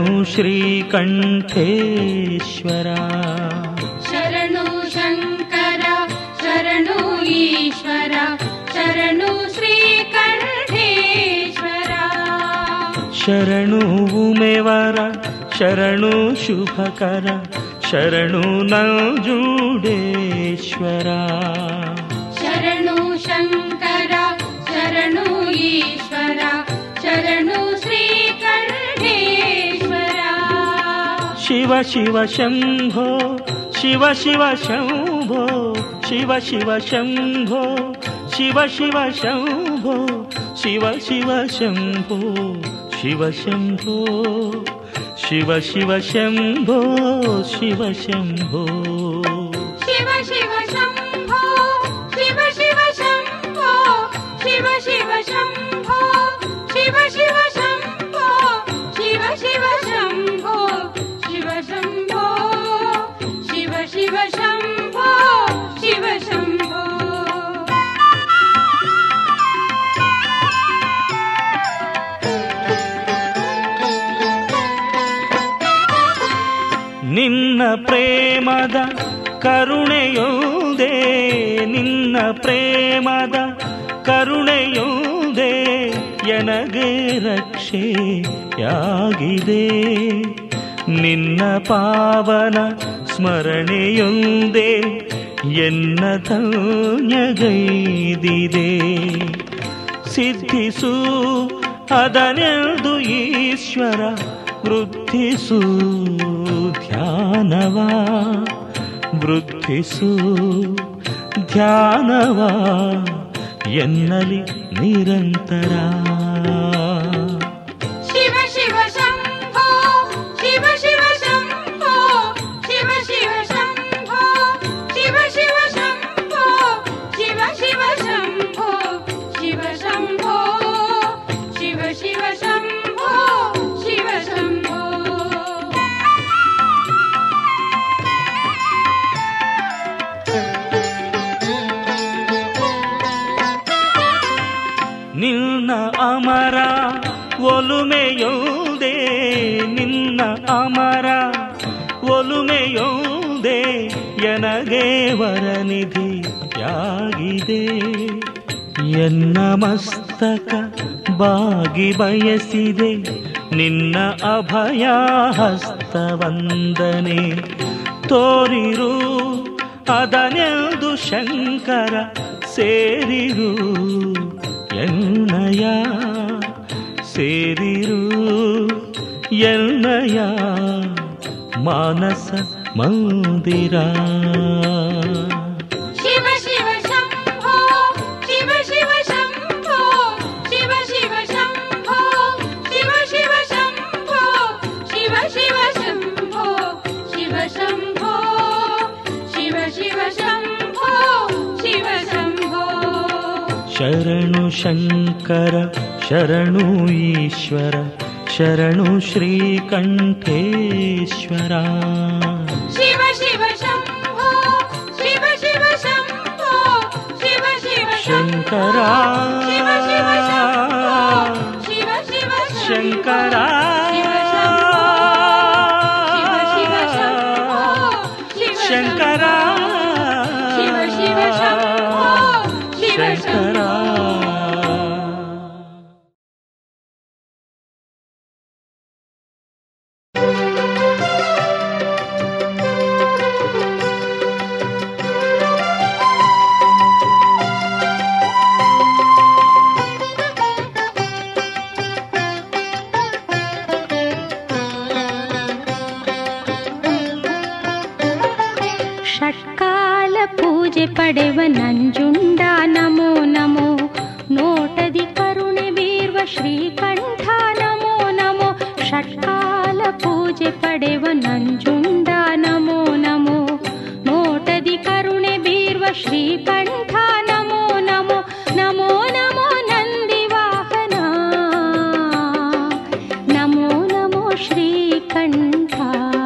ಶ್ರೀಕಂಠೇಶ್ವರ. ಶರಣು ಶಂಕರ ಶರಣು ಈಶ್ವರ ಶರಣು ಶ್ರೀಕಂಠೇಶ್ವರ. ಶರಣು ಉಮೇವರ ಶರಣು ಶುಭಕರ ಶರಣು ನಂಜುಂಡೇಶ್ವರ. ಶರಣು ಶಂಕರ ಶರಣು ಈಶ್ವರ ಶರಣು ಶ್ರೀಕಂಠೇಶ್ವರ. ಶಿವ ಶಿವ ಶಂಭೋ ಶಿವ ಶಿವ ಶಂಭೋ ಶಿವ ಶಿವ ಶಂಭೋ ಶಿವ ಶಿವ ಶಂಭೋ ಶಿವ ಶಿವ ಶಂಭೋ ಶಿವ ಶಂಭೋ ಶಿವ ಶಿವ ಶಂಭೋ ಶಿವ ಶಂಭೋ. ಶಿವ ಶಿವ ಶಂಭೋ ಶಿವ ಶಿವ ಶಂಭೋ ಶಿವ ಶಿವ ಶಂಭೋ ಶಿವ ಶಿವ ಶಂಭೋ ಶಿವ ಶಿವ ಶಂಭೋ ಶಿವ ಶಂಭೋ ಶಿವ ಶಿವ ಶಂಭೋ ಶಿವ ಶಂಭೋ. ನಿನ್ನ ಪ್ರೇಮದ ಕರುಣೆಯೊಂದೇ ನಿನ್ನ ಪ್ರೇಮದ ಕರುಣೆಯೊಂದೇ ಎನಗೆ ರಕ್ಷೆ. ಭಿಕ್ಷೆಯಾಗಿದೆ. ನಿನ್ನ ಪಾವನ ಸ್ಮರಣೆಯೊಂದೇ ಎನ್ನ ಧನ್ಯಗೈದಿದೆ. ಸಿದ್ಧಿಸು ಅದನೆಂದು ಈಶ್ವರ ವೃದ್ಧಿಸು ಧ್ಯಾನವ, ವೃದ್ಧಿಸು ಧ್ಯಾನವ ಎನ್ನಲಿ ನಿರಂತರ. ಶಿವ ಶಿವ ಶಂಭೋ ಶಿವ ಶಿವ ಶಂಭೋ ಶಿವ ಶಿವ ಶಂಭೋ ಶಿವ ಶಿವ ಶಂಭೋ ಶಿವ ಶಿವ ಶಂಭೋ ಶಿವ ಶಂಭೋ ಶಿವ ಶಿವ ಶಂಭೋ ಶಿವ ಶಂಭೋ. ನಿನ್ನ ಅಮರ ಒಲುಮೆಯೊಂದೇ, ನಿನ್ನ ಅಮರ ಒಲುಮೆಯೊಂದೇ ಎನಗೆ ವರನಿಧಿಯಾಗಿದೆ. ಎನ್ನ ಮಸ್ತಕ ಬಾಗಿ ಬಯಸಿದೆ ನಿನ್ನ ಅಭಯ ಹಸ್ತವಂದನೆ. ತೋರಿರು ಅದನೆಂದು ಶಂಕರ ಸೇರಿರು ಎನ್ನಯ, ಸೇರಿರು ಎನ್ನಯ ಮಾನಸ ಮಂದಿರ. ಶಿವ ಶಿವ ಶಂಭೋ ಶಿವ ಶಿವ ಶಂಭೋ ಶಿವ ಶಿವ ಶಂಭೋ ಶಿವ ಶಿವ ಶಂಭೋ ಶಿವ ಶಿವ ಶಂಭೋ ಶಿವ ಶಂಭೋ ಶಿವ ಶಿವ ಶಂಭೋ ಶಿವ ಶಂಭೋ. ಶರಣು ಶಂಕರ ಶರಣು ಈಶ್ವರ ಶರಣು ಶ್ರೀಕಂಠೇಶ್ವರ. ಶಿವ ಶಿವ ಶಂಭೋ ಶಿವ ಶಿವ ಶಂಭೋ ಶಿವ ಶಿವ ಶಂಕರ ಶಿವ ಶಿವ ಶಂಭೋ ಶಿವ ಶಿವ ಶಂಕರ ಶಿವ ಶಂಭೋ ಶಂಕರ ಶಿವ ಶಿವ ಶಂಭೋ ಶಿವ ಶಂಕರ. ಷಟ್ಕಾಲ ಪೂಜೆ ಪಡೆವ ನಂಜುಂಡ ನಮೋ ನಮೋ. ನೋಟದಿ ಕರುಣೆ ಬೀರ್ವ ಶ್ರೀಕಂಠ ನಮೋ ನಮೋ. ಷಟ್ಕಾಲ ಪೂಜೆ ಪಡೆವ ನಂಜುಂಡ ನಮೋ ನಮೋ. ನೋಟದಿ ಕರುಣೆ ಬೀರ್ವ ಶ್ರೀಕಂಠ ನಮೋ ನಮೋ. ನಮೋ ನಮೋ ನಂದಿ ವಾಹನ ನಮೋ ನಮೋ ಶ್ರೀಕಂಠ.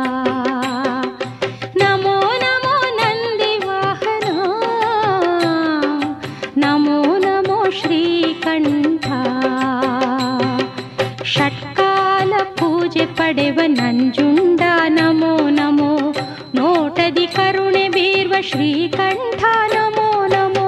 ನಮೋ ನಮೋ ನಂದಿ ವಾಹನ ನಮೋ ನಮೋ ಶ್ರೀಕಂಠ. ಷಟ್ಕಾಲ ಪೂಜೆ ಪಡೆವ ನಂಜುಂಡ ನಮೋ ನಮೋ. ನೋಟದಿ ಕರುಣೆ ಬೀರ್ವ ಶ್ರೀಕಂಠ ನಮೋ ನಮೋ.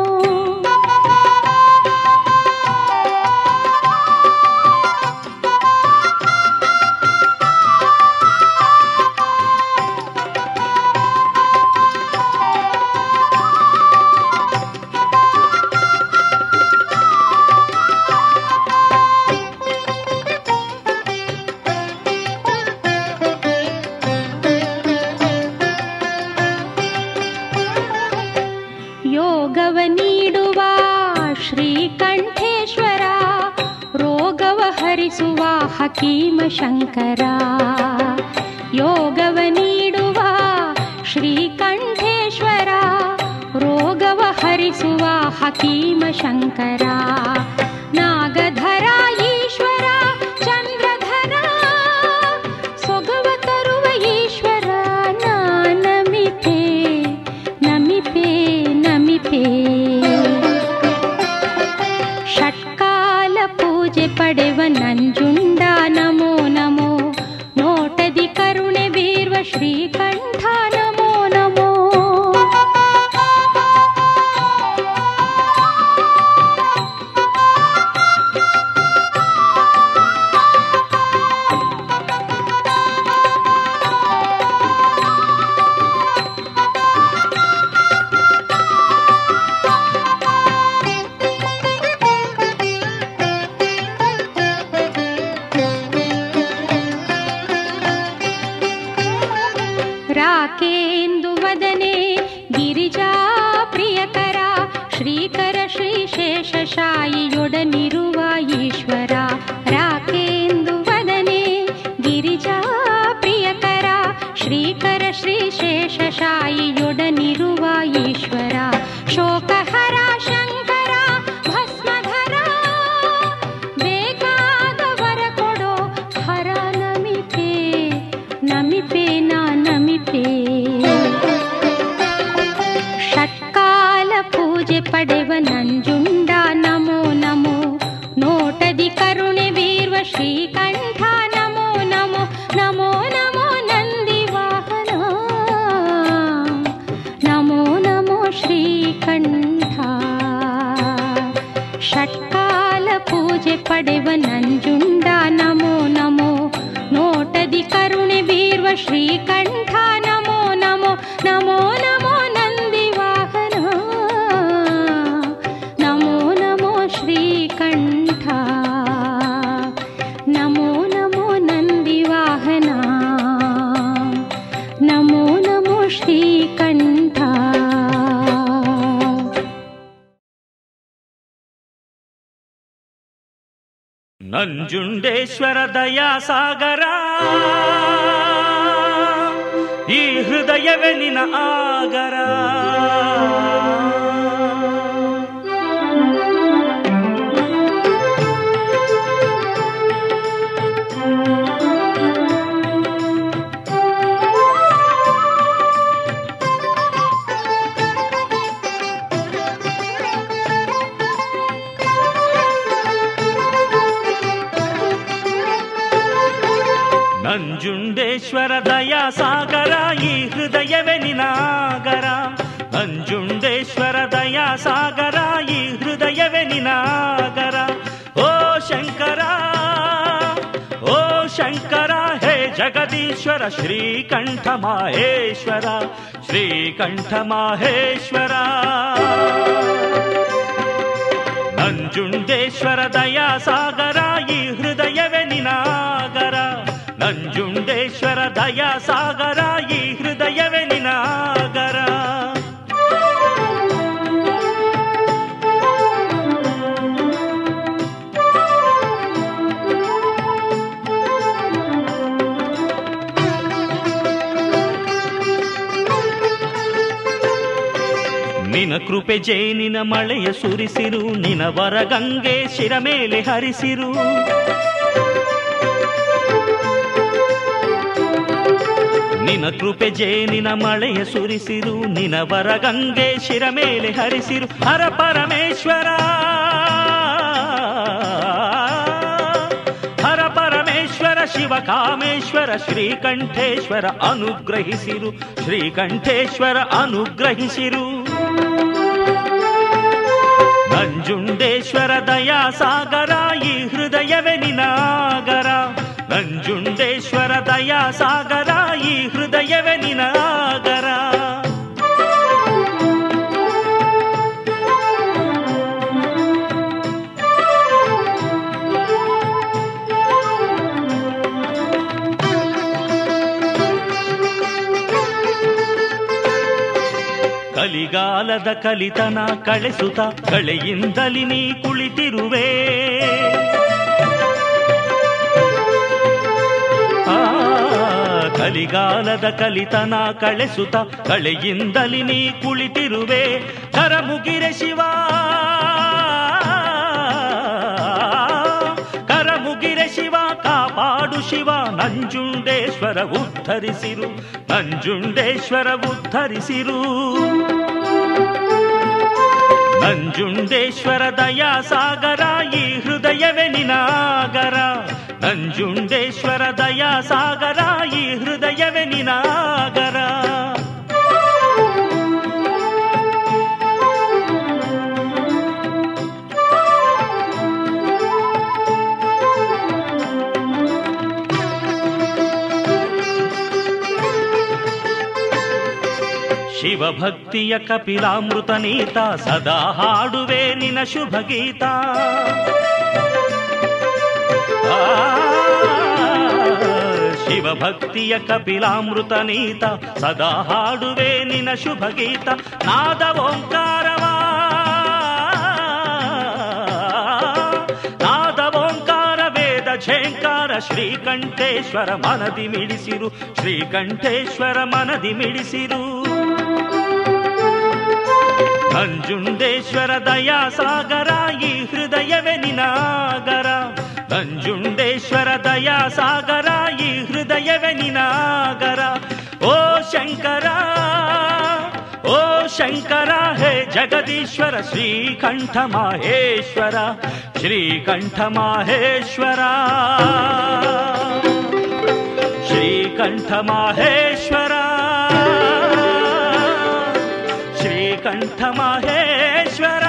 ಯೋಗವ ನೀಡುವ ಶ್ರೀಕಂಠೇಶ್ವರ, ರೋಗವ ಹರಿಸುವ ಹಕೀಮ ಶಂಕರ. ಯೋಗವ ನೀಡುವ ಶ್ರೀಕಂಠೇಶ್ವರ, ರೋಗವ ಹರಿಸುವ ಹಕೀಮ ಶಂಕರ. ನಾಗಧರ ಈಶ್ವರ ಚಂದ್ರಧರ, ಸೊಗವ ತರುವ ಈಶ್ವರ ನಮಿಪೆ ನಮಿಪೆ ನಮಿಪೆ. ಷಟ್ಕಾಲ ಪೂಜೆ ಪಡೆವ ನಂಜುಂಡ ನಮೋ ನಮೋ. ನೋಟದಿ ಕರುಣೆ ಬೀರ್ವ ಶ್ರೀಕಂಠ ನಮೋ ನಮೋ. ರಾಕೇಂದು ವದನೆ ಗಿರಿಜಾ ಪ್ರಿಯಕರ ಶ್ರೀಕರ ಶ್ರೀಶೇಷಶಾಯಿಯೊಡನಿರುವ ಈಶ್ವರ. ರಾಕೇಂದು ವದನೆ ಗಿರಿಜಾ ಪ್ರಿಯಕರ ಶ್ರೀಕರ ಶ್ರೀಶೇಷಶಾಯಿಯೊಡನಿರುವ ಈಶ್ವರ. ಶೋಕಹರ ಶಂಕರ ಭಸ್ಮಧರ ಬೇಕಾದವರ ಕೊಡೋ ಹರ ನಮಿಪೆ ನಮಿಪೆ ನಾ ನಮಿಪೆ. ಷಟ್ಕಾಲ ಪೂಜೆ ಪಡೆವ ನಂಜುಂಡ ನಮೋ ನಮೋ. ನೋಟದಿ ಕರುಣೆ ಬೀರ್ವ ಶ್ರೀಕಂಠ ನಮೋ ನಮೋ. ನಮೋ ನಮೋ ನಂದಿ ವಾಹನ ನಮೋ ನಮೋ ಶ್ರೀಕಂಠ. ಷಟ್ಕಾಲ ಪೂಜೆ ಪಡೆವ ನಂಜುಂಡ ನಮೋ ನಮೋ. ನೋಟದಿ ಕರುಣೆ ಬೀರ್ವ ಶ್ರೀಕಂಠ ನಮೋ ನಮೋ. ನಮೋ ನಮೋ ನಂದಿ ವಾಹನ ನಮೋ ನಮೋ ಶ್ರೀಕಂಠ. ನಮೋ ನಮೋ ನಂದಿ ವಾಹನ ನಮೋ ನಮೋ ಶ್ರೀಕಂಠ. ನಂಜುಂಡೇಶ್ವರ ದಯಾಸಾಗರ ಈ ಹೃದಯವೇ ನಿನ ಆಗರ. ನಂಜುಂಡೇಶ್ವರ ದಯಾಸಾಗರ ಈ ಹೃದಯವೇ ನಿನಾಗರ. ನಂಜುಂಡೇಶ್ವರ ದಯಾಸಾಗರ ಈ ಹೃದಯವೇ ನಿನಾಗರ. ಓ ಶಂಕರ ಓ ಶಂಕರ ಹೇ ಜಗದೀಶ್ವರ ಶ್ರೀಕಂಠ ಮಾಹೇಶ್ವರ ಶ್ರೀಕಂಠ ಮಾಹೇಶ್ವರ. ನಂಜುಂಡೇಶ್ವರ ದಯಾಸಾಗರ ಈ ಹೃದಯವೇ ನಿನಾಗರ. ನಂಜುಂಡೇಶ್ವರ ದಯಾಸಾಗರ ಈ ಹೃದಯವೇ ನಿನಾಗರ. ನಿನ ಕೃಪೆ ಜೇನಿನ ಮಳೆಯ ಸುರಿಸಿರು. ನಿನ ವರಗಂಗೆ ಶಿರ ಮೇಲೆ ಹರಿಸಿರು. ನಿನ ಕೃಪೆ ಜೇನಿನ ಮಳೆಯ ಸುರಿಸಿರು. ನಿನ ವರಗಂಗೆ ಶಿರ ಮೇಲೆ ಹರಿಸಿರು. ಹರ ಪರಮೇಶ್ವರ ಹರ ಪರಮೇಶ್ವರ ಶಿವ ಕಾಮೇಶ್ವರ ಶ್ರೀಕಂಠೇಶ್ವರ ಅನುಗ್ರಹಿಸಿರು. ಶ್ರೀಕಂಠೇಶ್ವರ ಅನುಗ್ರಹಿಸಿರು. ನಂಜುಂಡೇಶ್ವರ ದಯಾಸಾಗರ ಈ ಹೃದಯವೇ ನಿನಾಗರ. ನಂಜುಂಡೇಶ್ವರ ದಯಾಸಾಗರ ಈ ಹೃದಯವೇ ನಿನಾಗರ. ಕಲಿಗಾಲದ ಕಲಿತನ ಕಳೆಸುತ್ತ ಕಳೆಯಿಂದಲಿ ನೀ ಕುಳಿತಿರುವೆ. ಕಲಿಗಾಲದ ಕಲಿತನ ಕಳೆಸುತ್ತ ಕಳೆಯಿಂದಲಿ ನೀ ಕುಳಿತಿರುವೆ. ಕರಮುಗಿರೆ ಶಿವ ಕರಮುಗಿರೆ ಶಿವ ಕಾಪಾಡು ಶಿವ. ನಂಜುಂಡೇಶ್ವರ ಉದ್ಧರಿಸಿರು. ನಂಜುಂಡೇಶ್ವರ ಉದ್ಧರಿಸಿರು. ನಂಜುಂಡೇಶ್ವರ ದಯಾಸಾಗರ ಈ ಹೃದಯವೇ ನಿನಾಗರ. ನಂಜುಂಡೇಶ್ವರ ದಯಾಸಾಗರ ಈ ಹೃದಯವೇ ನಿನಾಗರ. ಶಿವಭಕ್ತಿಯ ಕಪಿಲಾಮೃತ ನೀತ ಸದಾ ಹಾಡುವೆ ನಿನ ಶುಭ ಗೀತ. ಶಿವಭಕ್ತಿಯ ಕಪಿಲಾಮೃತ ನೀತ ಸದಾ ಹಾಡುವೆ ನಿನ ಶುಭ ಗೀತ ನಾದ ಓಂಕಾರವಾ ನಾದ ಓಂಕಾರ ವೇದ ಝೇಂಕಾರ ಶ್ರೀಕಂಠೇಶ್ವರ ಮನದಿ ಮಿಡಿಸಿರು ಶ್ರೀಕಂಠೇಶ್ವರ ಮನದಿ ಮಿಡಿಸಿರು ನಂಜುಂಡೇಶ್ವರ ದಯಾ ಸಾಗರ ಈ ಹೃದಯವೇ ನಿನಾಗರ ನಂಜುಂಡೇಶ್ವರ ದಯಾ ಸಾಗರ ಈ ಹೃದಯವೇ ನಿನಾಗರ ಓ ಶಂಕರ ಹೇ ಜಗದೀಶ್ವರ ಶ್ರೀಕಂಠ ಮಾಹೇಶ್ವರ ಶ್ರೀಕಂಠ ಮಾಹೇಶ್ವರ ಶ್ರೀಕಂಠ ಮಾಹೇಶ್ವರ ಶ್ರೀಕಂಠ ಮಾಹೇಶ್ವರ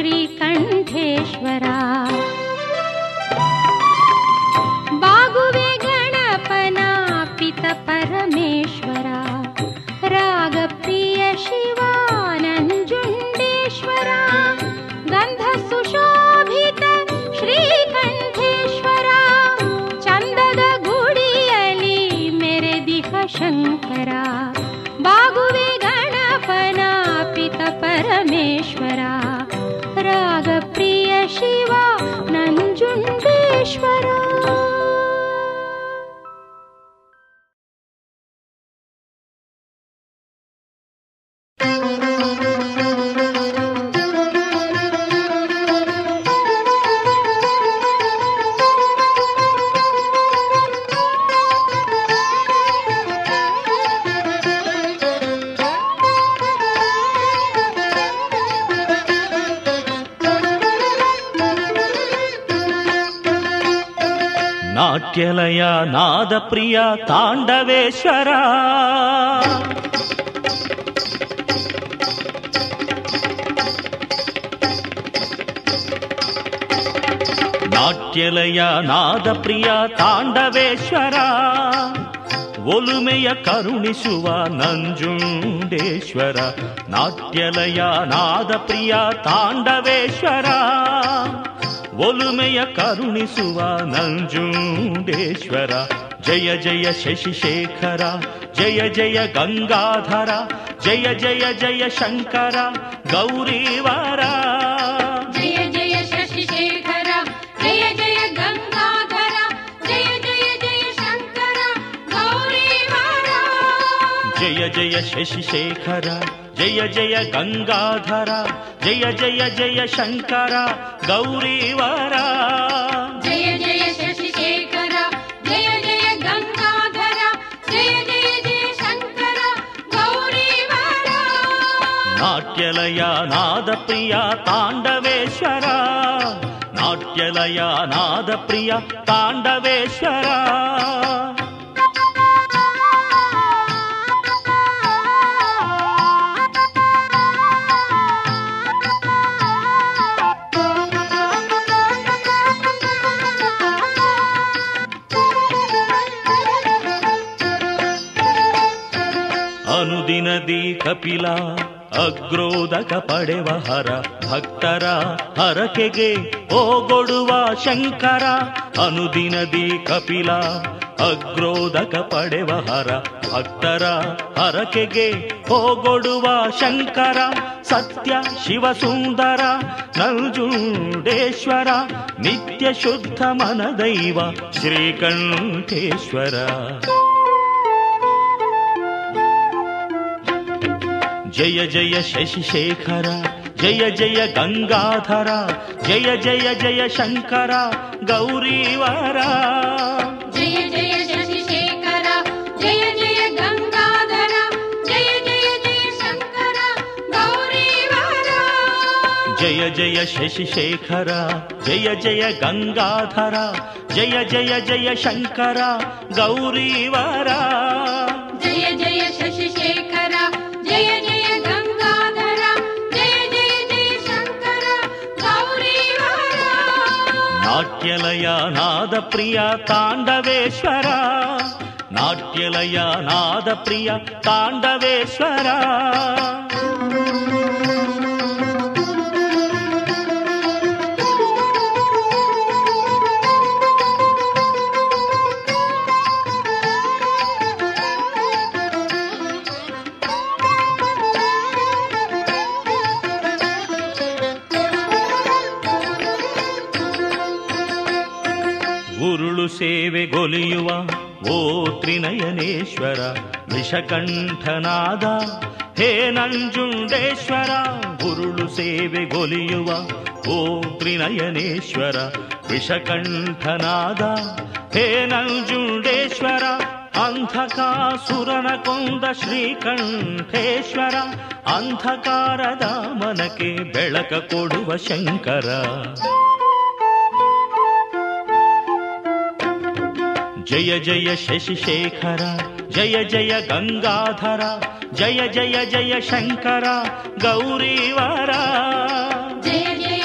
ಶ್ರೀಕಂಠೇಶ್ವರ ಬಾಗುವೆ ಗಣಪನ ಪಿತ ಪರಮೇಶ್ವರ ರಾಗಪ್ರಿಯ ಶಿವ ನಂಜುಂಡೇಶ್ವರ ಗಂಧ ಸುಶೋಭಿತ ಶ್ರೀಕಂಠೇಶ್ವರ ಚಂದದ ಗುಡಿಯಲ್ಲಿ ಮೆರೆದಿಹ ಶಂಕರ ಬಾಗುವೆ ಗಣಪನ ಪಿತ ಪರಮೇಶ್ವರ ರಾಗಪ್ರಿಯ ಶಿವ ನಂಜುಂಡೇಶ್ವರ. ನಾಟ್ಯಲಯ ನಾದ ಪ್ರಿಯ ತಾಂಡವೇಶ್ವರ ನಾಟ್ಯಲಯ ನಾದ ಪ್ರಿಯ ತಾಂಡವೇಶ್ವರ ಒಲುಮೆಯ ಕರುಣಿಸುವ ನಂಜುಂಡೇಶ್ವರ ನಾಟ್ಯಲಯ ನಾದ ಪ್ರಿಯ ತಾಂಡವೇಶ್ವರ ಒಲುಮೆಯ ಕರುಣಿಸುವ ನಂಜುಂಡೇಶ್ವರ ಜಯ ಜಯ ಶಶಿಶೇಖರ ಜಯ ಜಯ ಗಂಗಾಧರ ಜಯ ಜಯ ಜಯ ಶಂಕರ ಗೌರೀವರ ಜಯ ಜಯ ಶಶಿಶೇಖರ ಜಯ ಜಯ ಗಂಗಾಧರ ಜಯ ಜಯ ಜಯ ಶಂಕರ ಗೌರೀವರ ಜಯ ಜಯ ಶಶಿಶೇಖರ ಜಯ ಜಯ ಗಂಗಾಧರ ಜಯ ಜಯ ಜಯ ಶಂಕರ ಗೌರೀವರ ಜಯ ಜಯ ಶಶಿಶೇಖರ ಜಯ ಜಯ ಗಂಗಾಧರ ಜಯ ಜಯ ಜಯ ಶಂಕರ ಗೌರೀವರ ನಾಟ್ಯಲಯ ನಾದ ಪ್ರಿಯ ತಾಂಡವೇಶ್ವರ ನಾಟ್ಯಲಯ ನಾದ ಪ್ರಿಯ ತಾಂಡವೇಶ್ವರ ಅನುದಿನದಿ ಕಪಿಲ ಅಗ್ರೋದಕ ಪಡೆವ ಹರ ಭಕ್ತರ ಹರಕೆಗೆ ಓಗೊಡುವ ಶಂಕರ ಅನುದಿನದಿ ಕಪಿಲ ಅಗ್ರೋದಕ ಪಡೆವ ಹರ ಭಕ್ತರ ಹರಕೆಗೆ ಹೋಗೊಡುವ ಶಂಕರ ಸತ್ಯ ಶಿವಸುಂದರ ನಂಜುಂಡೇಶ್ವರ ನಿತ್ಯ ಶುದ್ಧ ಮನದೈವ ಶ್ರೀಕಂಠೇಶ್ವರ ಜಯ ಜಯ ಶಶಿಶೇಖರ ಜಯ ಜಯ ಗಂಗಾಧರ ಜಯ ಜಯ ಜಯ ಶಂಕರ ಗೌರೀವರ ಜಯ ಜಯ ಶಶಿಶೇಖರ ಜಯ ಜಯ ಗಂಗಾಧರ ಜಯ ಜಯ ಜಯ ಶಂಕರ ಗೌರೀವರ ಜಯ ಜಯ ಶಶಿಶೇಖರ ಜಯ ಜಯ ಗಂಗಾಧರ ಜಯ ಜಯ ಜಯ ಶಂಕರ ಗೌರೀವರ ಜಯ ಜಯ ಶಶಿಶೇಖರ ಜಯ ಜಯ ಗಂಗಾಧರ ಜಯ ಜಯ ಜಯ ಶಂಕರ ಗೌರೀವರ ನಾಟ್ಯಲಯ ನಾದ ಪ್ರಿಯ ತಾಂಡವೇಶ್ವರ ನಾಟ್ಯಲಯ ನಾದ ಪ್ರಿಯ ತಾಂಡವೇಶ್ವರ ಉರುಳು ಸೇವೆಗೊಲಿಯುವ ಓ ತ್ರಿನಯನೇಶ್ವರ ವಿಷಕಂಠನಾದ ಹೇ ನಂಜುಂಡೇಶ್ವರ ಉರುಳು ಸೇವೆಗೊಲಿಯುವ ಓ ತ್ರಿನಯನೇಶ್ವರ ವಿಷಕಂಠನಾದ ಹೇ ನಂಜುಂಡೇಶ್ವರ ಅಂಧಕಾಸುರನ ಕೊಂದ ಶ್ರೀಕಂಠೇಶ್ವರ ಅಂಧಕಾರದ ಮನಕ್ಕೆ ಬೆಳಕ ಕೊಡುವ ಶಂಕರ ಜಯ ಜಯ ಶಶಿಶೇಖರ ಜಯ ಜಯ ಗಂಗಾಧರ ಜಯ ಜಯ ಜಯ ಶಂಕರ ಗೌರೀವರ ಜಯ ಜಯ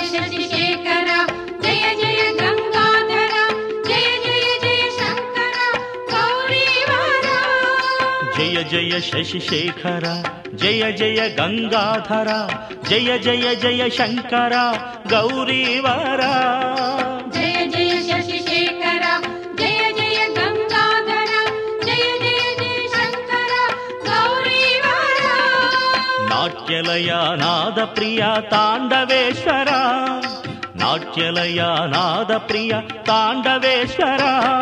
ಜಯ ಶಶಿಶೇಖರ ಜಯ ಜಯ ಗಂಗಾಧರ ಜಯ ಜಯ ಜಯ ಶಂಕರ ಗೌರೀವರ. ಜಯ ಜಯ ಶಶಿಶೇಖರ ಜಯ ಜಯ ಗಂಗಾಧರ ಜಯ ಜಯ ಜಯ ಶಂಕರ ಗೌರೀವರ. ನಾಟ್ಯಲಯ ನಾದ ಪ್ರಿಯ ತಾಂಡವೇಶ್ವರ ನಾಟ್ಯಲಯ ನಾದ ಪ್ರಿಯ ತಾಂಡವೇಶ್ವರ.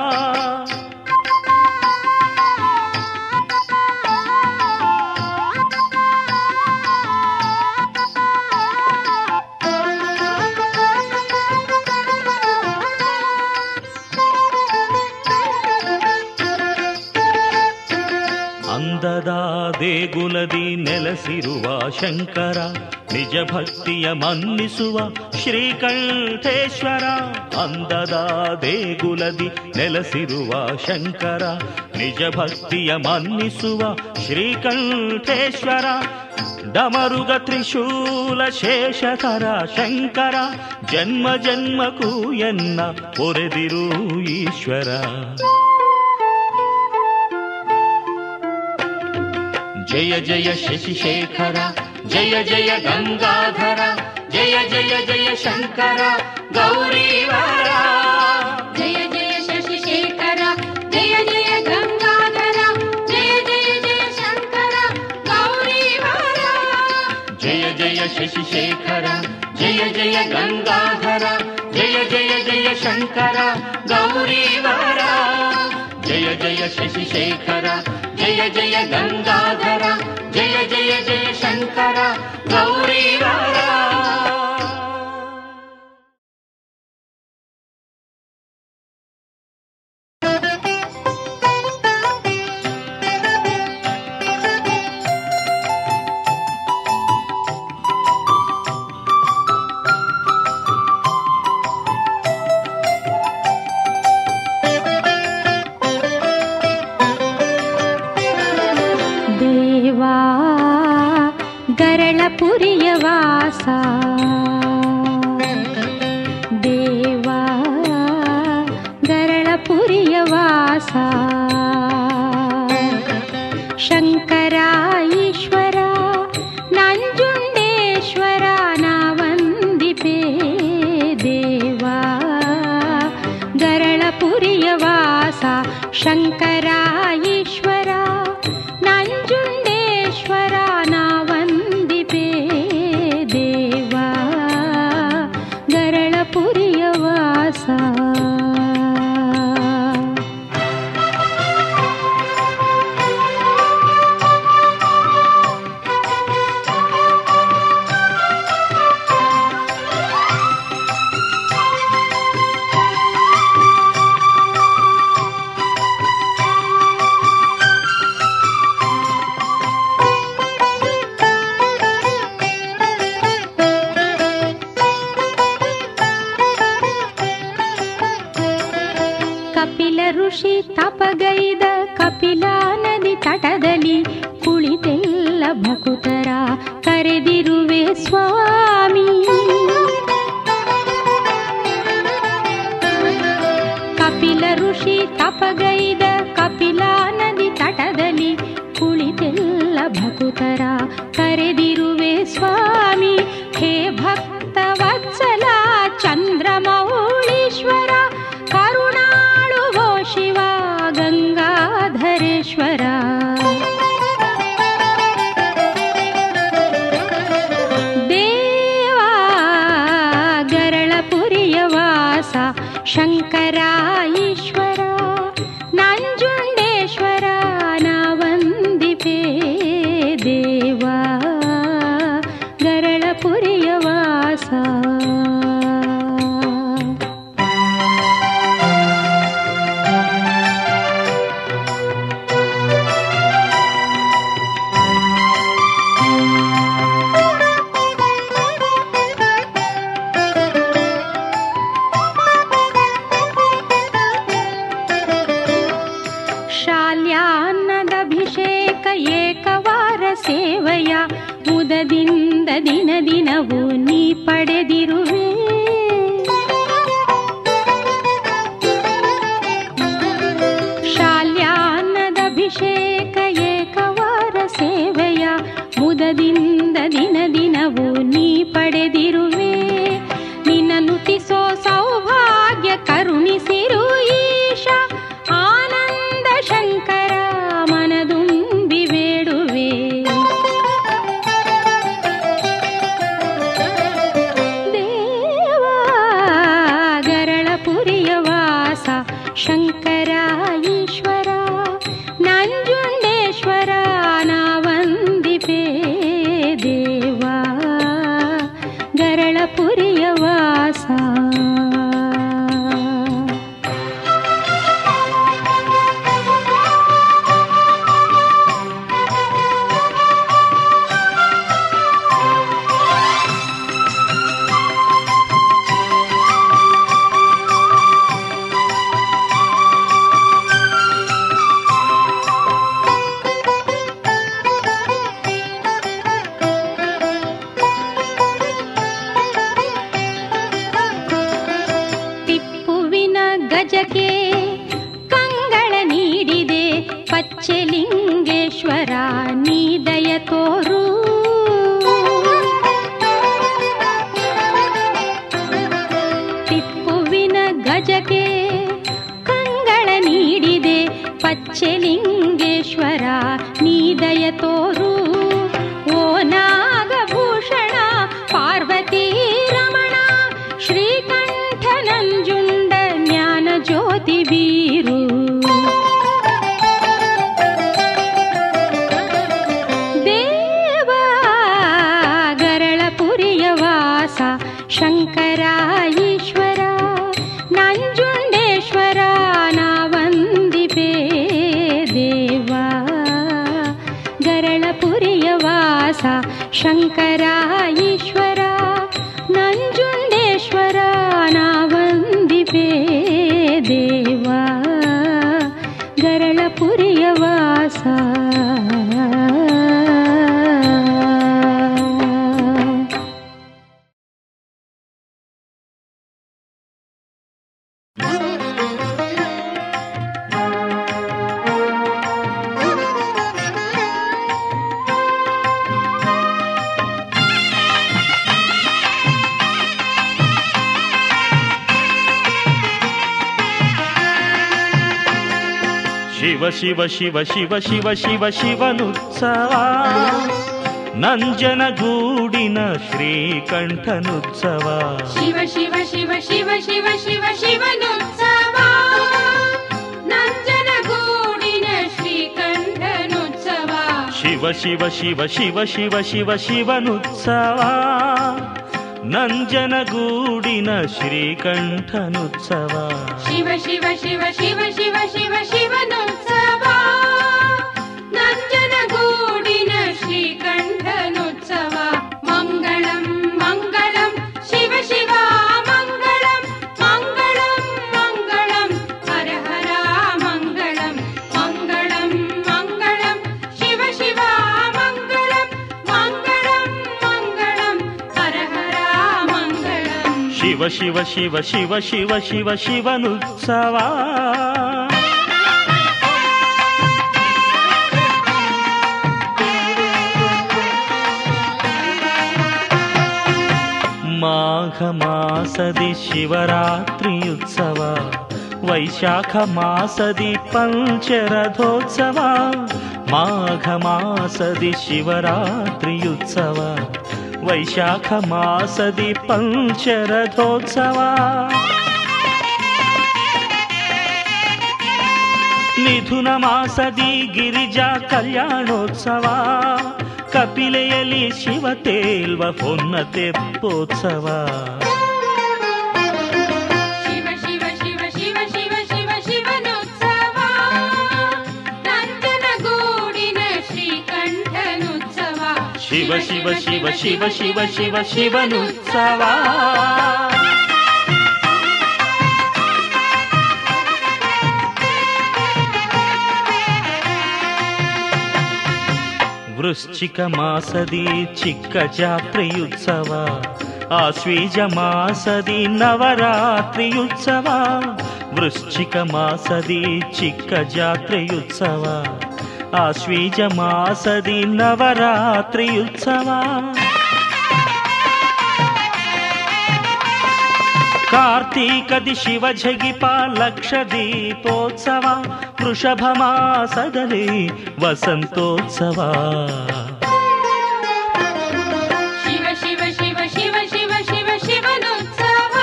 ಅಂದದ ದೇಗುಲದಿ ನೆಲೆಸಿರುವ ಶಂಕರ ನಿಜ ಭಕ್ತಿಯ ಮನ್ನಿಸುವ ಶ್ರೀಕಂಠೇಶ್ವರ. ಅಂದದ ದೇಗುಲದಿ ನೆಲೆಸಿರುವ ಶಂಕರ ನಿಜ ಭಕ್ತಿಯ ಮನ್ನಿಸುವ ಶ್ರೀಕಂಠೇಶ್ವರ. ಡಮರುಗ ತ್ರಿಶೂಲ ಶೇಷಧರ ಶಂಕರ ಜನ್ಮ ಜನ್ಮಕ್ಕೂ ಎನ್ನ ಪೊರೆದಿರು ಈಶ್ವರ. ಜಯ ಜಯ ಶಶಿಶೇಖರ ಜಯ ಜಯ ಗಂಗಾಧರ ಜಯ ಜಯ ಜಯ ಶಂಕರ ಗೌರೀವರ. ಜಯ ಜಯ ಶಶಿಶೇಖರ ಜಯ ಜಯ ಗಂಗಾಧರ ಜಯ ಜಯ ಜಯ ಶಂಕರ ಗೌರೀವರ. ಜಯ ಜಯ ಶಶಿಶೇಖರ ಜಯ ಜಯ ಗಂಗಾಧರ ಜಯ ಜಯ ಜಯ ಶಂಕರ ಗೌರೀವರ. ಜಯ ಜಯ ಶಶಿಶೇಖರ ಜಯ ಜಯ ಗಂಗಾಧರ ಜಯ ಜಯ ಜಯ ಶಂಕರ ಗೌರೀವರ. ಗರಳಪುರಿಯ ವಾಸ ದೇವಾ ಗರಳಪುರಿಯ ವಾಸ ಶಂಕರ ಈಶ್ವರ ನಂಜುಂಡೇಶ್ವರ ನಾವಂದಿಪೇ ದೇವಾ ಗರಳಪುರಿಯ ವಾಸ ಶಂಕರ ಈಶ್ವರ ನಂಜುಂಡೇಶ್ವರ ನಾವಂದಿಪೇ ದೇವಾ ಗರಳಪುರಿಯ ವಾಸ. ಋಷಿ ತಪಗೈದ ಕಪಿಲಾ ನದಿ ತಟದಲ್ಲಿ ಕುಳಿತೆಲ್ಲ ಭಕುತರ ಕರೆದಿರುವೆ ಸ್ವಾಮಿ. ಕಪಿಲ ಋಷಿ ತಪಗೈದ ಕಪಿಲಾ ನದಿ ತಟದಲ್ಲಿ ಕುಳಿತೆಲ್ಲ ಭಕುತರ ಕರೆದಿರುವೆ ಸ್ವಾಮಿ. ಹೇ ಭಕ್ತ ವತ್ಸಲ ಚಂದ್ರಮೌಳೀಶ್ವರ ಕರುಣಾಳುವೋ ಶಿವ ಗಂಗಾಧರೇಶ್ವರ. ದೇವಾ ಗರಳಪುರಿಯ ವಾಸ ಶಂಕರ ಈಶ್ವರ ನಂಜುಂಡೇಶ್ವರ ನಾವಂದಿಪೇ ದೇವಾ ಗರಳಪುರಿಯ ವಾಸ. ಶಾಲ್ಯಾನ್ನದಭಿಷೇಕ ಏಕವಾರ ಸೇವೆಯ ಮುದದಿಂದ ದಿನ ದಿನವೂ ನೀ ಪಡೆದಿರುವೆ. ಶಾಲ್ಯಾನ್ನದಭಿಷೇಕ ಏಕವಾರ ನುತಿಸೋ ಸೌಭಾಗ್ಯ ಕರುಣಿಸಿರು ಈಶ ಆನಂದ ಶಂಕರ ಮನದುಂಬಿ ಬೇಡುವೆ. ದೇವಾ ಗರಳಪುರಿಯ ವಾಸ ಶಂಕರ ಈಶ್ವರ ನಂಜುಂಡೇಶ್ವರ ನಾವಂದಿಪೇ. ದೇವಾ ಗರಳಪುರಿಯ ವಾಸ ಗಜಕ್ಕೆ ಕಂಗಳ ನೀಡಿದೆ ಪಚ್ಚಲಿಂಗೇಶ್ವರ ನೀ ದಯ ತೋರು. ಟಿಪ್ಪುವಿನ ಗಜಕ್ಕೆ ಕಂಗಳ ನೀಡಿದೆ ಪಚ್ಚಲಿಂಗೇಶ್ವರ ನೀ ದಯ ತೋರು. ಓ ನಾಗಭೂಷಣ ಪಾರ್ವತಿ ರಮಣ ಶ್ರೀಕಂಠ ನಂಜುಂಡ ಜ್ಞಾನ ಜ್ಯೋತಿ ಬೀರು. ದೇವಾ ಗರಳಪುರಿಯ ವಾಸ ಶಂಕರ ಈಶ್ವರ ನಂಜುಂಡೇಶ್ವರ ನಾವಂದಿಪೇ. ದೇವಾ ಗರಳಪುರಿಯ ವಾಸ ಶಂಕರ ಈಶ್ವರ ನಂಜುಂಡೇಶ್ವರ ನಾವಂದಿಪೇ. ದೇವಾ ಗರಳಪುರಿಯ ವಾಸ ಶಿವ ಶಿವ ಶಿವ ಶಿವ ಶಿವ ಶಿವನುತ್ಸವ ನಂಜನಗೂಡಿನ ಶ್ರೀಕಂಠನುತ್ಸವ. ಶಿವ ಶಿವ ಶಿವ ಶಿವ ಶಿವ ಶಿವ ಶಿವನುತ್ಸವ ನಂಜನಗೂಡಿನ ಶ್ರೀಕಂಠನುತ್ಸವ. ಶಿವ ಶಿವ ಶಿವ ಶಿವ ಶಿವ ಶಿವ ಶಿವನುತ್ಸವ ನಂಜನಗೂಡಿನ ಶ್ರೀಕಂಠನುತ್ಸವ. ಶಿವ ಶಿವ ಶಿವ ಶಿವ ಶಿವ ಶಿವ ಶಿವನುತ್ಸವ ನಂಜನಗೂಡಿನ ಶ್ರೀಕಂಠನುತ್ಸವ. ಮಂಗಳಂ ಮಂಗಳಂ ಶಿವ ಶಿವ ಮಂಗಳಂ ಮಂಗಳಂ ಮಂಗಳಂ ಹರ ಹರ ಮಂಗಳಂ ಮಂಗಳಂ ಮಂಗಳಂ ಶಿವ ಶಿವ ಮಂಗಳಂ ಮಂಗಳಂ ಮಂಗಳಂ ಹರ ಹರ ಮಂಗಳಂ. ಶಿವ ಶಿವ ಶಿವ ಶಿವ ಶಿವ ಶಿವ ಶಿವನುತ್ಸವ ಮಾಘ ಮಾಸದಿ ಶಿವರಾತ್ರಿಯುತ್ಸವ ವೈಶಾಖ ಮಾಸದಿ ಪಂಚರಥೋತ್ಸವ. ಮಾಘ ಮಾಸದಿ ಶಿವರಾತ್ರಿಯುತ್ಸವ ವೈಶಾಖ ಮಾಸದಿ ಪಂಚರಥೋತ್ಸವ. ಮಿಥುನ ಮಾಸದಿ ಗಿರಿಜಾ ಕಲ್ಯಾಣೋತ್ಸವ ಕಪಿಲೆಯಲ್ಲಿ ಶಿವ ತೇಲ್ವ ಹೊನ್ನ ತೆಪ್ಪೋತ್ಸವ. ಶಿವ ಶಿವ ಶಿವ ಶಿವ ಶಿವ ಶಿವ ಶಿವನುತ್ಸವ ನಂಜನಗೂಡಿನ ಶ್ರೀಕಂಠನುತ್ಸವ. ಶಿವ ಶಿವ ಶಿವ ಶಿವ ಶಿವ ಶಿವ ಶಿವನುತ್ಸವ ವೃಶ್ಚಿಕ ಮಾಸದಿ ಚಿಕ್ಕ ಜಾತ್ರೆಯುತ್ಸವ ಆಶ್ವೀಜ ಮಾಸದಿ ನವರಾತ್ರಿಯುತ್ಸವ. ವೃಶ್ಚಿಕ ಮಾಸದಿ ಚಿಕ್ಕ ಜಾತ್ರೆಯುತ್ಸವ ಆಶ್ವೀಜ ಮಾಸದಿ ನವರಾತ್ರಿಯುತ್ಸವ. ಕಾರ್ತೀಕದಿ ಶಿವ ಝಗಿಪ ಲಕ್ಷ ದೀಪೋತ್ಸವ ವೃಷಭ ಮಾಸದಲ್ಲಿ ವಸಂತೋತ್ಸವ ಶಿವ ಶಿವ ಶಿವ ಶಿವ ಶಿವ ಶಿವ ಶಿವನೋತ್ಸವ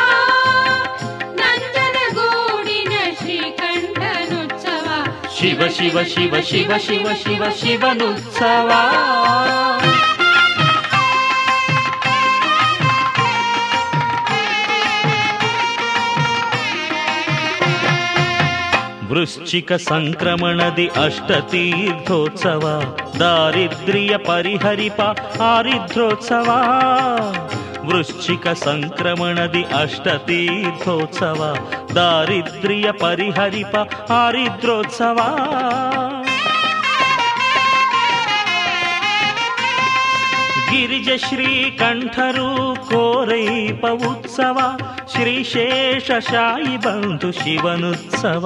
ನಂಜನಗೂಡಿನ ಶ್ರೀಕಂಠನೋತ್ಸವ ಶಿವ ಶಿವ ಶಿವ ಶಿವ ಶಿವ ಶಿವ ಶಿವನೋತ್ಸವ ವೃಶ್ಚಿಕ ಸಂಕ್ರಮಣದಿ ಅಷ್ಟತೀರ್ಥೋತ್ಸವ ದಾರಿದ್ರ್ಯ ಪರಿಹರಿಪ ಆರಿದ್ರೋತ್ಸವ ವೃಶ್ಚಿಕ ಸಂಕ್ರಮಣದಿ ಅಷ್ಟತೀರ್ಥೋತ್ಸವ ದಾರಿದ್ರ್ಯ ಪರಿಹರಿಪ ಆರಿದ್ರೋತ್ಸವ ಗಿರಿಜ ಶ್ರೀಕಂಠರು ಕೋರೈಪ ಉತ್ಸವ ಶ್ರೀಶೇಷಶಾಯಿ ಬಂತು ಶಿವನುತ್ಸವ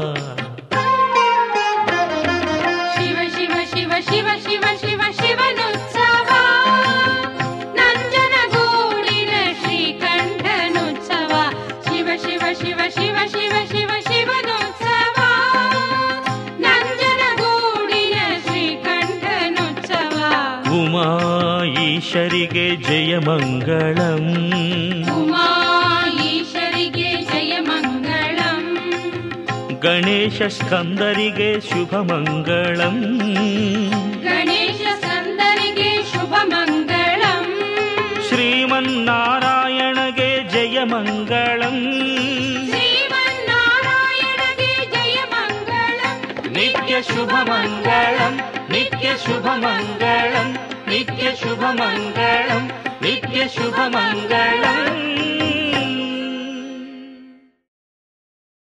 ಶಿವ ಶಿವ ಶಿವ ಶಿವ ಶಿವ ಶಿವ ಶಿವನೋತ್ಸವ ನಂಜನಗೂಡಿನ ಶ್ರೀಕಂಠನೋತ್ಸವ ಶಿವ ಶಿವ ಶಿವ ಶಿವ ಶಿವ ಶಿವ ಶಿವನೋತ್ಸವ ನಂಜನಗೂಡಿನ ಶ್ರೀಕಂಠನೋತ್ಸವ ಉಮಾ ಈಶರಿಗೆ ಜಯ ಮಂಗಳಂ ಉಮಾ ಈಶರಿಗೆ ಜಯ ಮಂಗಳಂ ಗಣೇಶ ಸ್ಕಂದರಿಗೆ ಶುಭ ಮಂಗಳಂ ಗಣೇಶ ಸ್ಕಂದರಿಗೆ ಶುಭ ಮಂಗಳಂ ಶ್ರೀಮನ್ನಾರಾಯಣಗೆ ಜಯ ಮಂಗಳಂ ಶ್ರೀಮನ್ನಾರಾಯಣಗೆ ಜಯ ಮಂಗಳಂ ನಿತ್ಯ ಶುಭ ಮಂಗಳಂ ನಿತ್ಯ ಶುಭ ಮಂಗಳಂ ನಿತ್ಯ ಶುಭ ಮಂಗಳಂ ನಿತ್ಯ ಶುಭ ಮಂಗಳಂ